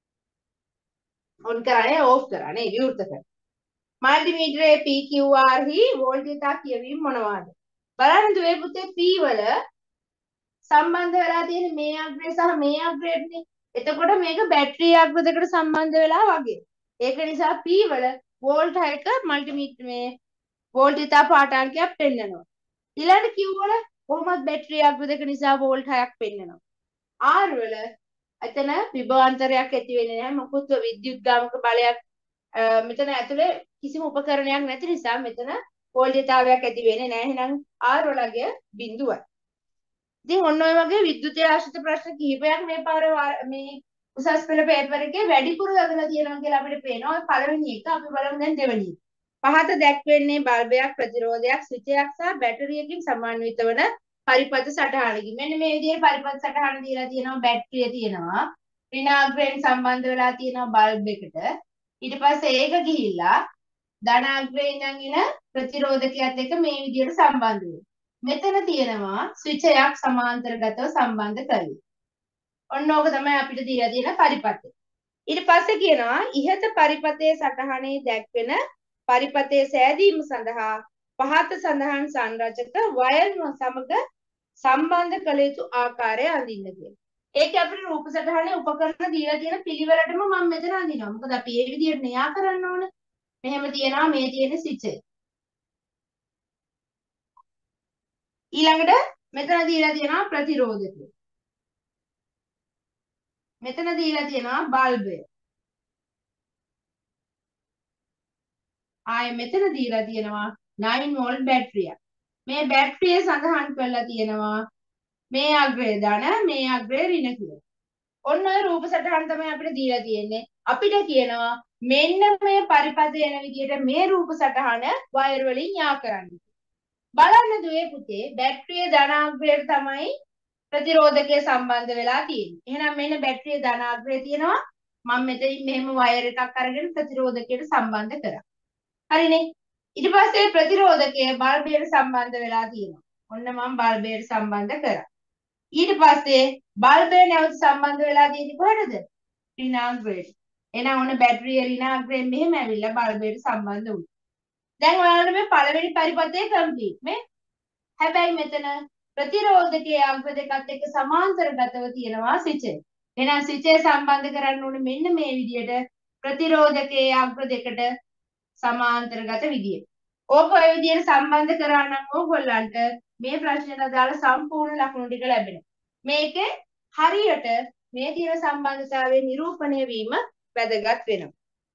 ඔන් කරන්නේ ඕෆ් කරන්නේ විවෘත කර. මල්ටිමීටරයේ PQR හි වෝල්ටීයතා කියවීම මොනවාද? බලන්න දුවේ පුතේ P වල සම්බන්ධ වෙලා තියෙන මේ අග්‍රය සහ මේ අග්‍රයනේ. එතකොට මේක බැටරි අග්‍ර දෙකට සම්බන්ධ වෙලා වගේ. ඒක නිසා P වල වෝල්ට් 6ක මල්ටිමීටර මේ වෝල්ටීයතා පාඨාංකයක් පෙන්නනවා. ඊළඟ Q වල කොහොමද බැටරි අග්‍ර දෙක නිසා වෝල්ට් 6ක් පෙන්නනවා. R වල එතන විභවාන්තරයක් ඇති වෙන්නේ නැහැ. මොකද විද්‍යුත් ගාමක බලයක් මෙතන ඇතුලේ කිසිම උපකරණයක් නැති නිසා මෙතන වෝල්ටීයතාවයක් ඇති වෙන්නේ නැහැ. එහෙනම් R වලගේ බිඳුවයි. ඉතින් ඔන්න ඔය වගේ විද්‍යුතය ආශ්‍රිත ප්‍රශ්න කිහිපයක් මේ පාර මේ උසස් පෙළ පේපර් එකේ වැඩිපුර යොදලා තියෙනවා කියලා අපිට පේනවා. ඔය පළවෙනි එක අපි බලමු දැන් දෙවෙනි එක. පහත දැක්වෙන්නේ බල්බයක් ප්‍රතිරෝධයක් ස්විචයක් සහ බැටරියකින් සමන්විත වන පරිපථ සටහනකින්. මෙන්න මේ විදිහේ පරිපථ සටහන දීලා තියෙනවා. බැටරිය තියෙනවා. ඍණාග්‍රයෙන් සම්බන්ධ වෙලා තියෙනවා බල්බ් එකට. ඊට පස්සේ ඒක ගිහිල්ලා ධනාග්‍රයෙන් ඉඳන් එන ප්‍රතිරෝධකයත් එක්ක මේ විදිහට සම්බන්ධ වෙනවා. මෙතන තියෙනවා ස්විචයක් සමාන්තරගතව සම්බන්ධ කරලා. ඔන්න ඕක තමයි අපිට දීලා තියෙන පරිපථය. ඊට පස්සේ කියනවා ඉහත පරිපතේ සටහනේ දැක්වෙන පරිපතේ සෑදීම සඳහා පහත සඳහන් සංරචක වයර් සමග සම්බන්ධ කළ යුතු ආකාරය අඳින්න කියලා. ඒක අපිට රූප සටහනේ උපකරණ දීලා තියෙන පිළිවෙලටම මම මෙතන අඳිනවා. මොකද අපි මේ විදිහට න්‍යා කරන්න ඕන. මෙහෙම තියනවා මේ තියෙන ස්විච් එක. ඊළඟට මෙතන දීලා තියෙනවා ප්‍රතිරෝධකය. මෙතන දීලා තියෙනවා බල්බය. ආයේ මෙතන දීලා තියෙනවා 9 වෝල්ට් බැටරියක්. මේ බැටරිය සඳහන් කරලා තියෙනවා මේ අග්‍රය ධන මේ අග්‍රය ඍණ කියලා. ඔන්න ඔය රූප සටහන් තමයි අපිට දීලා තියෙන්නේ. අපිට කියනවා මෙන්න මේ පරිපථ යන විදිහට මේ රූප සටහන වයර් වලින් යා කරන්න. බලන්න දුවේ පුතේ බැටරිය ධනාග්‍රයට තමයි ප්‍රතිරෝධකය සම්බන්ධ වෙලා තියෙන්නේ. එහෙනම් මෙන්න බැටරිය ධනාග්‍රය තියෙනවා. මම මෙතනින් මෙහෙම වයර් එකක් අරගෙන ප්‍රතිරෝධකයට සම්බන්ධ කරා. හරිනේ. ඊට පස්සේ ප්‍රතිරෝධකය බල්බයට සම්බන්ධ වෙලා තියෙනවා. ඔන්න මම බල්බයට සම්බන්ධ කරා. ඊට පස්සේ බල්බය නැවත සම්බන්ධ වෙලා තියෙන්නේ කොහෙටද? ඍණාග්‍රයට. එහෙනම් ඔන්න බැටරිය ඍණාග්‍රයෙන් මෙහෙම ඇවිල්ලා බල්බයට සම්බන්ධ වුණා. දැන් ඔයාලට මේ පළවෙනි පරිපථය කම්ප්ලීට් මේ. හැබැයි මෙතන ප්‍රතිරෝධකයේ අග්‍ර දෙකත් එක්ක සමාන්තරගතව තියෙනවා ස්විච් එක. එහෙනම් ස්විච් එක සම්බන්ධ කරන්න ඕනේ මෙන්න මේ විදිහට ප්‍රතිරෝධකයේ අග්‍ර දෙකට සමාන්තරගත විදියට. ඕක ඔය විදිහට සම්බන්ධ කරා නම් ඕගොල්ලන්ට මේ ප්‍රශ්නෙට අදාළ සම්පූර්ණ ලකුණු ටික ලැබෙනවා. මේකේ හරියට මේ තියෙන සම්බන්ධතාවය නිරූපණය වීම වැදගත් වෙනවා.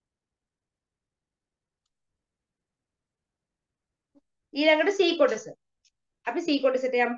ඊළඟට C කොටස. අපි C කොටසට යමු.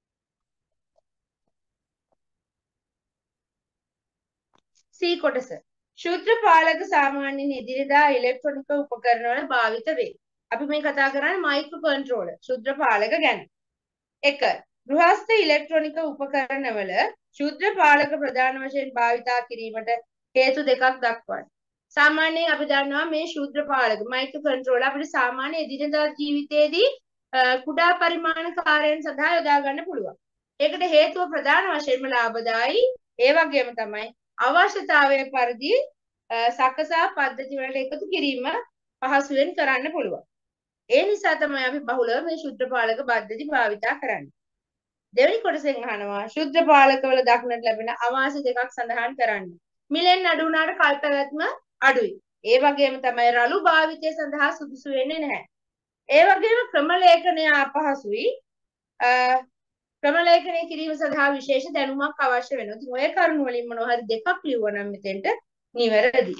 C කොටස. ශුද්ධ පාලක සාමාන්‍යයෙන් එදිනෙදා ඉලෙක්ට්‍රොනික උපකරණ වල භාවිත වේ. අපි මේ කතා කරන්නේ මයික්‍රෝ කන්ට්‍රෝලර් ශුද්ධ පාලක ගැන. 1. ගෘහස්ත ඉලෙක්ට්‍රොනික උපකරණවල ශුද්ධ පාලක ප්‍රධාන වශයෙන් භාවිතා කිරීමට හේතු දෙකක් දක්වන්න. සාමාන්‍යයෙන් අපි දන්නවා මේ ශුද්ධ පාලක මයික්‍රෝ කන්ට්‍රෝලර් අපිට සාමාන්‍ය එදිනෙදා ජීවිතයේදී කුඩා පරිමාණ කාර්යයන් සඳහා යොදා ගන්න පුළුවන්. ඒකට හේතුව ප්‍රධාන වශයෙන්ම ලාභදායි ඒ වගේම තමයි අවශ්‍යතාවය පරිදි සකසා පද්ධති වලට එකතු කිරීම පහසුවෙන් කරන්න පුළුවන්. ඒ නිසා තමයි අපි බහුලව මේ ශුද්ධ පාලක පද්ධති භාවිතා කරන්නේ. දෙවෙනි කොටසෙන් අහනවා ශුද්ධ පාලකවල දක්නට ලැබෙන අවාසි දෙකක් සඳහන් කරන්න. මිලෙන් අඩු වුණාට කල්පවැත්ම අඩුයි. ඒ වගේම තමයි රළු භාවිතය සඳහා සුදුසු වෙන්නේ නැහැ. ඒ වගේම ක්‍රම ලේඛනය අපහසුයි. ක්‍රම ලේඛනය කිරීම සඳහා විශේෂ දැනුමක් අවශ්‍ය වෙනවා. ඉතින් ඔය කරුණු වලින් මොනවා හරි දෙකක් ලියුවා නම් මෙතෙන්ට නිවැරදි.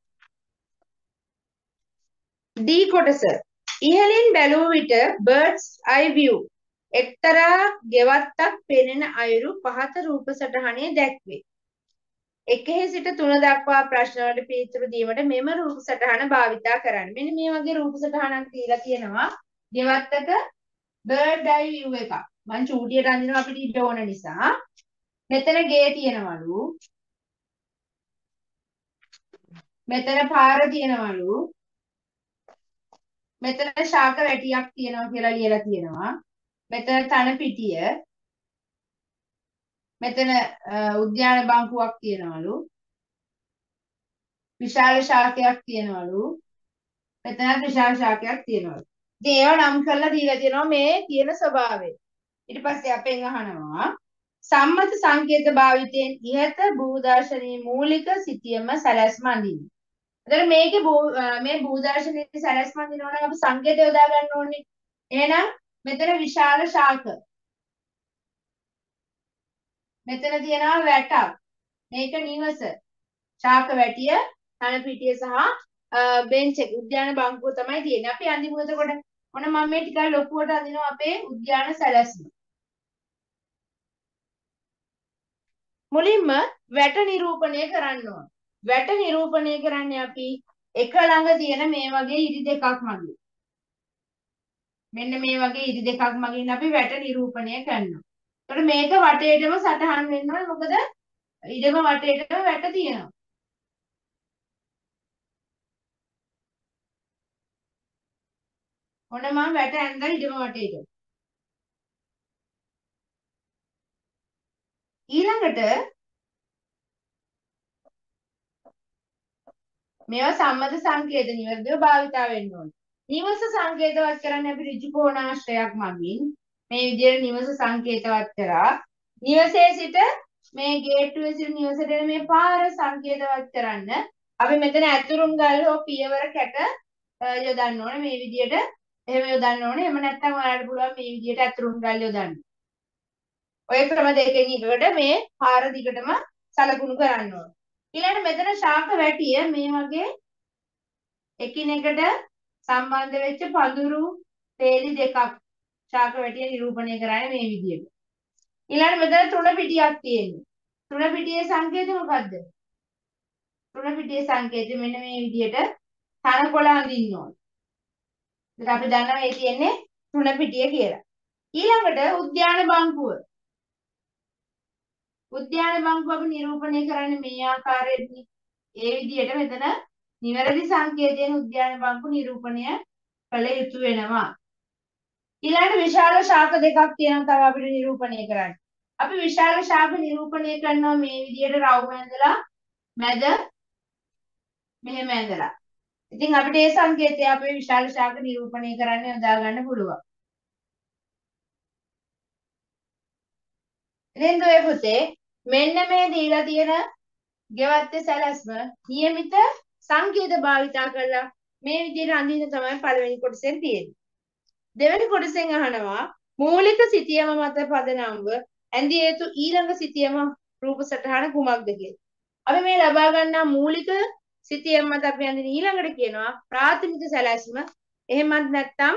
D කොටස. ඉහළින් බැලුව විට birds eye view එක්තරා ගෙවත්තක් පෙනෙන අයුරු පහත රූප සටහනේ දැක්වේ. 1 සිට 3 දක්වා ප්‍රශ්න වලට පිළිතුරු දීමට මෙම රූප සටහන භාවිතා කරන්න. මෙන්න මේ වගේ රූප සටහනක් තියලා තියෙනවා. ගෙවත්තක bird eye view එකක්. මම චූටියට අඳිනවා අපිට ඉන්න ඕන නිසා. මෙතන ගේ තියෙනවලු. මෙතන පාර තියෙනවලු. මෙතන ශාක වැටියක් තියෙනවා කියලා ලියලා තියෙනවා. මෙතන තන පිටිය. මෙතන උද්‍යාන බංකුවක් තියෙනවලු. විශාල ශාකයක් තියෙනවලු. මෙතනත් විශාල ශාකයක් තියෙනවලු. ඉතින් ඒවා නම් කරලා දීලා තියෙනවා මේ තියෙන ස්වභාවය. ඊට පස්සේ අපෙන් අහනවා සම්මත සංකේත භාවිතයෙන් ඉහත භූදර්ශනයේ මූලික සිතියම සැලැස්ම අඳින්න. එතකොට මේකේ මේ භූදර්ශනයේ සැලැස්ම අඳිනවා නම් අපි සංකේත යොදා ගන්න ඕනේ. එහෙනම් මෙතන විශාල ශාක. මෙතන තියෙනවා වැටක්. මේක නිවස. ශාක වැටිය, තන පිටිය සහ බෙන්ච් එක උද්‍යාන බංකුව තමයි තියෙන්නේ. අපි අඳිමු එතකොට. ඔන්න මම මේ ටිකක් ලොකුවට අඳිනවා අපේ උද්‍යාන සැලැස්ම. මුලින්ම වැට නිරූපණය කරන්න ඕන. වැට නිරූපණය කරන්නේ අපි එක ළඟ තියෙන මේ වගේ ඉරි දෙකක් මගින්. මෙන්න මේ වගේ ඉරි දෙකක් මගින් අපි වැට නිරූපණය කරනවා. එතකොට මේක වටේටම සටහන් වෙන්න ඕනේ. මොකද ඉඩම වටේටම වැට තියෙනවා. ඔන්න මම වැට ඇඳලා ඉඩම වටේට. ඊළඟට මේවා සම්මත සංකේත නිවැරදිව භාවිතා වෙන්න ඕනේ. නිවස සංකේතවත් කරන්නේ අපි ඍජු කෝණාශ්‍රයක් මගින් මේ විදිහට නිවස සංකේතවත් කරා. නිවසේ සිට මේ ගේට්ටුවේ සිට නිවසට එන මේ පාර සංකේතවත් කරන්න අපි මෙතන ඇතුරුම් ගල් හෝ පියවර කැට යොදන්න ඕනේ මේ විදිහට. එහෙම යොදන්න ඕනේ. එහෙම නැත්නම් ඔයාලට පුළුවන් මේ විදිහට ඇතුරුම් ගල් යොදන්න. ඔය ක්‍රම දෙකෙන් එකකට මේ පාර දිගටම සලකුණු කරන්න ඕනේ. ඊළඟට මෙතන ශාක වැටිය මේ වගේ එකිනෙකට සම්බන්ධ වෙච්ච පඳුරු තේලි දෙකක් ශාක වැටිය නිරූපණය කරන්නේ මේ විදිහට. ඊළඟට මෙතන තුන පිටියක් තියෙනවා. තුන පිටියේ සංකේතය මොකද්ද? තුන පිටියේ සංකේතය මෙන්න මේ විදිහට තනකොළ අඳින්න ඕනේ. ඉතින් අපි දන්නවා මේ තියෙන්නේ තුන පිටිය කියලා. ඊළඟට උද්‍යාන බංකුව. උද්‍යාන බංකුව අපි නිරූපණය කරන්නේ මේ ආකාරයෙන්නේ. ඒ විදිහට මෙතන නිවැරදි සංකේතයෙන් උද්‍යාන බංකු නිරූපණය කළ යුතු වෙනවා. ඊළඟට විශාල ශාක දෙකක් තියෙනවා තව අපිට නිරූපණය කරන්න. අපි විශාල ශාක නිරූපණය කරනවා මේ විදිහට රවුම ඇඳලා මැද මෙහෙම ඇඳලා. ඉතින් අපිට මේ සංකේතය අපේ විශාල ශාක නිරූපණය කරන්න යොදා ගන්න පුළුවන්. ඉතින් දුවේ පුතේ මෙන්න මේ දීලා තියෙන ගෙවත්තේ සැලැස්ම નિયમિત සංකේත භාවිතා කරලා මේ විදිහට අඳින්න තමයි පළවෙනි කොටසෙන් තියෙන්නේ. දෙවෙනි කොටසෙන් අහනවා මූලික සිතියම මත පදනම්ව ඇඳිය යුතු ඊළඟ සිතියම රූප සටහන කුමක්ද කියලා. අපි මේ ලබා ගන්නා මූලික සිතියම මත අපි අඳින ඊළඟට කියනවා ප්‍රාථමික සැලැස්ම. එහෙමත් නැත්නම්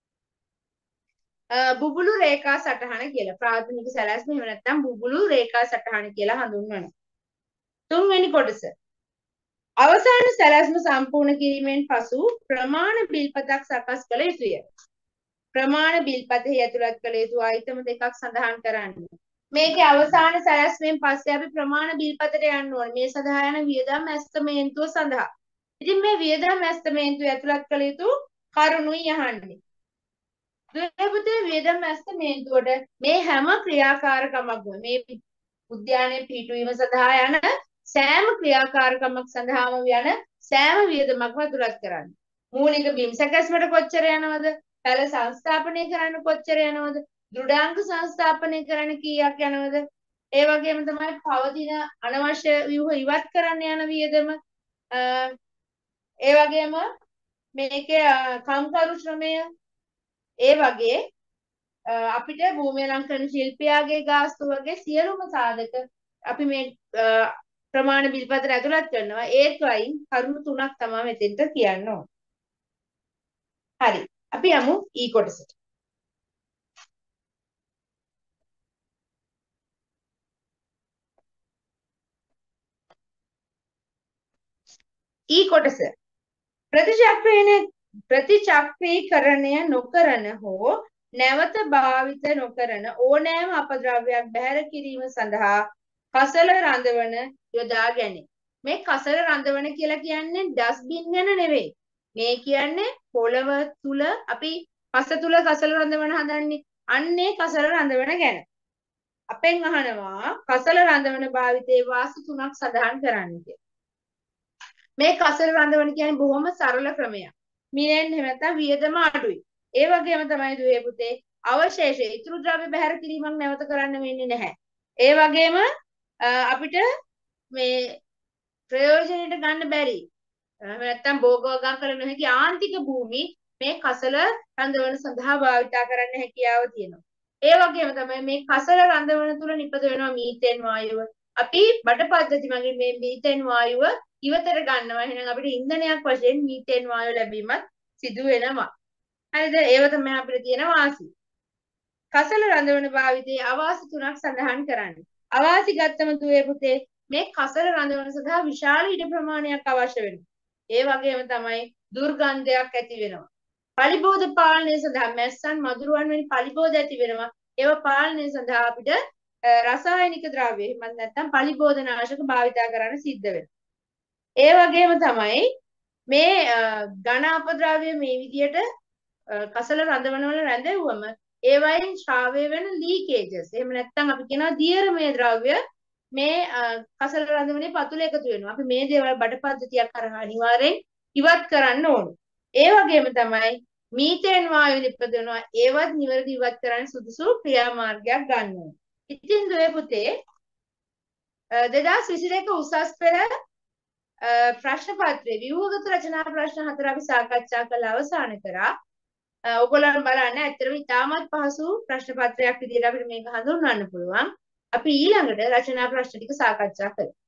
බුබුලු රේඛා සටහන කියලා. ප්‍රාථමික සැලැස්ම එහෙම නැත්නම් බුබුලු රේඛා සටහන කියලා හඳුන්වනවා. තුන්වෙනි කොටස. අවසාන සැලැස්ම සම්පූර්ණ කිරීමෙන් පසු ප්‍රමාණ බිල්පතක් සකස් කළ යුතුය. ප්‍රමාණ බිල්පතෙහි ඇතුළත් කළ යුතු අයිටම දෙකක් සඳහන් කරන්න. මේකේ අවසාන සැලැස්මෙන් පස්සේ අපි ප්‍රමාණ බිල්පතට යන්න ඕනේ. මේ සඳහා යන වියදම් ඇස්තමේන්තුව සඳහා. ඉතින් මේ වියදම් ඇස්තමේන්තුව ඇතුළත් කළ යුතු කරුණුයි අහන්නේ. දුරපතේ වියදම් ඇස්තමේන්තුවට මේ හැම ක්‍රියාකාරකමක්ම මේ උද්‍යානයේ පිහිටුවීම සඳහා යන සෑම ක්‍රියාකාරකමක් සඳහාම යන සෑම වියදමක්ම ඇතුළත් කරන්න. මූලික බිම් සැකැස්මට කොච්චර යනවද? පැල සංස්ථාපනය කරන්න කොච්චර යනවද? දෘඩාංක සංස්ථාපනය කරන්න කීයක් යනවද? ඒ වගේම තමයි පවතින අනවශ්‍ය ව්‍යුහ ඉවත් කරන්න යන වියදම. ඒ වගේම මේකේ කම්කරු ශ්‍රමය ඒ වගේ අපිට භූමි අලංකරණ ශිල්පියාගේ ගාස්තු වගේ සියලුම සාධක අපි මේ ප්‍රමාණ බිල්පතට ඇතුළත් කරනවා. ඒත් වයින් කරුණු තුනක් තමයි මෙතෙන්ට කියන්න ඕන. හරි. අපි යමු ඊ කොටසට. ඊ කොටස. ප්‍රතිචක්‍රීකරණය නොකරන හෝ නැවත භාවිත නොකරන ඕනෑම අපද්‍රව්‍යයක් බැහැර කිරීම සඳහා කසල රඳවන යොදා ගැනේ. මේ කසල රඳවන කියලා කියන්නේ ඩස්බින් ගැන නෙවෙයි. මේ කියන්නේ පොළව තුල අපි පස තුල කසල රඳවන හදන්නේ. අන්නේ කසල රඳවන ගැන. අපෙන් අහනවා කසල රඳවන භාවිතයේ වාසි තුනක් සඳහන් කරන්න කියලා. මේ කසල රඳවන කියන්නේ බොහොම සරල ක්‍රමයක්. මිනෙන් එහෙම නැත්නම් වියදම අඩුයි. ඒ වගේම තමයි දුවේ පුතේ අවශේෂ ඉතුරු ද්‍රව්‍ය බැහැර කිරීමක් නැවත කරන්න වෙන්නේ නැහැ. ඒ වගේම අපිට මේ ප්‍රයෝජනෙට ගන්න බැරි නැත්තම් භෝග වගා කළ නොහැකි ආන්තික භූමි මේ කසල රඳවන සඳහා භාවිතා කරන්න හැකියාව තියෙනවා. ඒ වගේම තමයි මේ කසල රඳවන තුල නිපද වෙනවා මීතේන් වායුව. අපි බඩ පද්ධති මගින් මේ මීතේන් වායුව ඉවතට ගන්නවා. එහෙනම් අපිට ඉන්ධනයක් වශයෙන් මීතේන් වායුව ලැබීමත් සිදු වෙනවා. හරිද? ඒව තමයි අපිට තියෙන වාසි. කසල රඳවන භාවිතයේ අවාසි තුනක් සඳහන් කරන්නේ. අවාසි ගත්තම දුවේ පුතේ මේ කසල රඳවන සඳහා විශාල ඉඩ ප්‍රමාණයක් අවශ්‍ය වෙනවා. ඒ වගේම තමයි දුර්ගන්ධයක් ඇති වෙනවා. පලිබෝධ පාලනය සඳහා මැස්සන් මදුරුවන් වැනි පලිබෝධ ඇති වෙනවා. ඒව පාලනය සඳහා අපිට රසායනික ද්‍රව්‍ය එහෙම නැත්නම් පලිබෝධ නාශක භාවිතා කරන්න සිද්ධ වෙනවා. ඒ වගේම තමයි මේ ඝන අපද්‍රව්‍ය මේ විදියට කසල රඳවන වල රැඳෙව්වම ඒ වයින් ශ්‍රාවය වෙන ලීකේජස් එහෙම නැත්නම් අපි කියනවා දියරමය ද්‍රව්‍ය මේ කසල රඳවනේ පතුල එකතු වෙනවා. අපි මේ දේවල් බඩ පද්ධතියක් කරහා අනිවාර්යෙන් ඉවත් කරන්න ඕනේ. ඒ වගේම තමයි මීතේන් වායු නිපදවනවා. ඒවත් නිවැරදි ඉවත් කරන්න සුදුසු ක්‍රියාමාර්ගයක් ගන්න ඕනේ. ඉතින් දුවේ පුතේ 2022 උසස් පෙළ ප්‍රශ්න පත්‍රයේ ව්‍යුහගත රචනා ප්‍රශ්න 4 අපි සාකච්ඡා කළ අවසන් කරා. ඔයගොල්ලන් බලන්න ඇත්තටම ඉතාමත් පහසු ප්‍රශ්න පත්‍රයක් විදිහට අපිට මේක හඳුන්වන්න පුළුවන්. අපි ඊළඟට රචනා ප්‍රශ්න ටික සාකච්ඡා කරමු.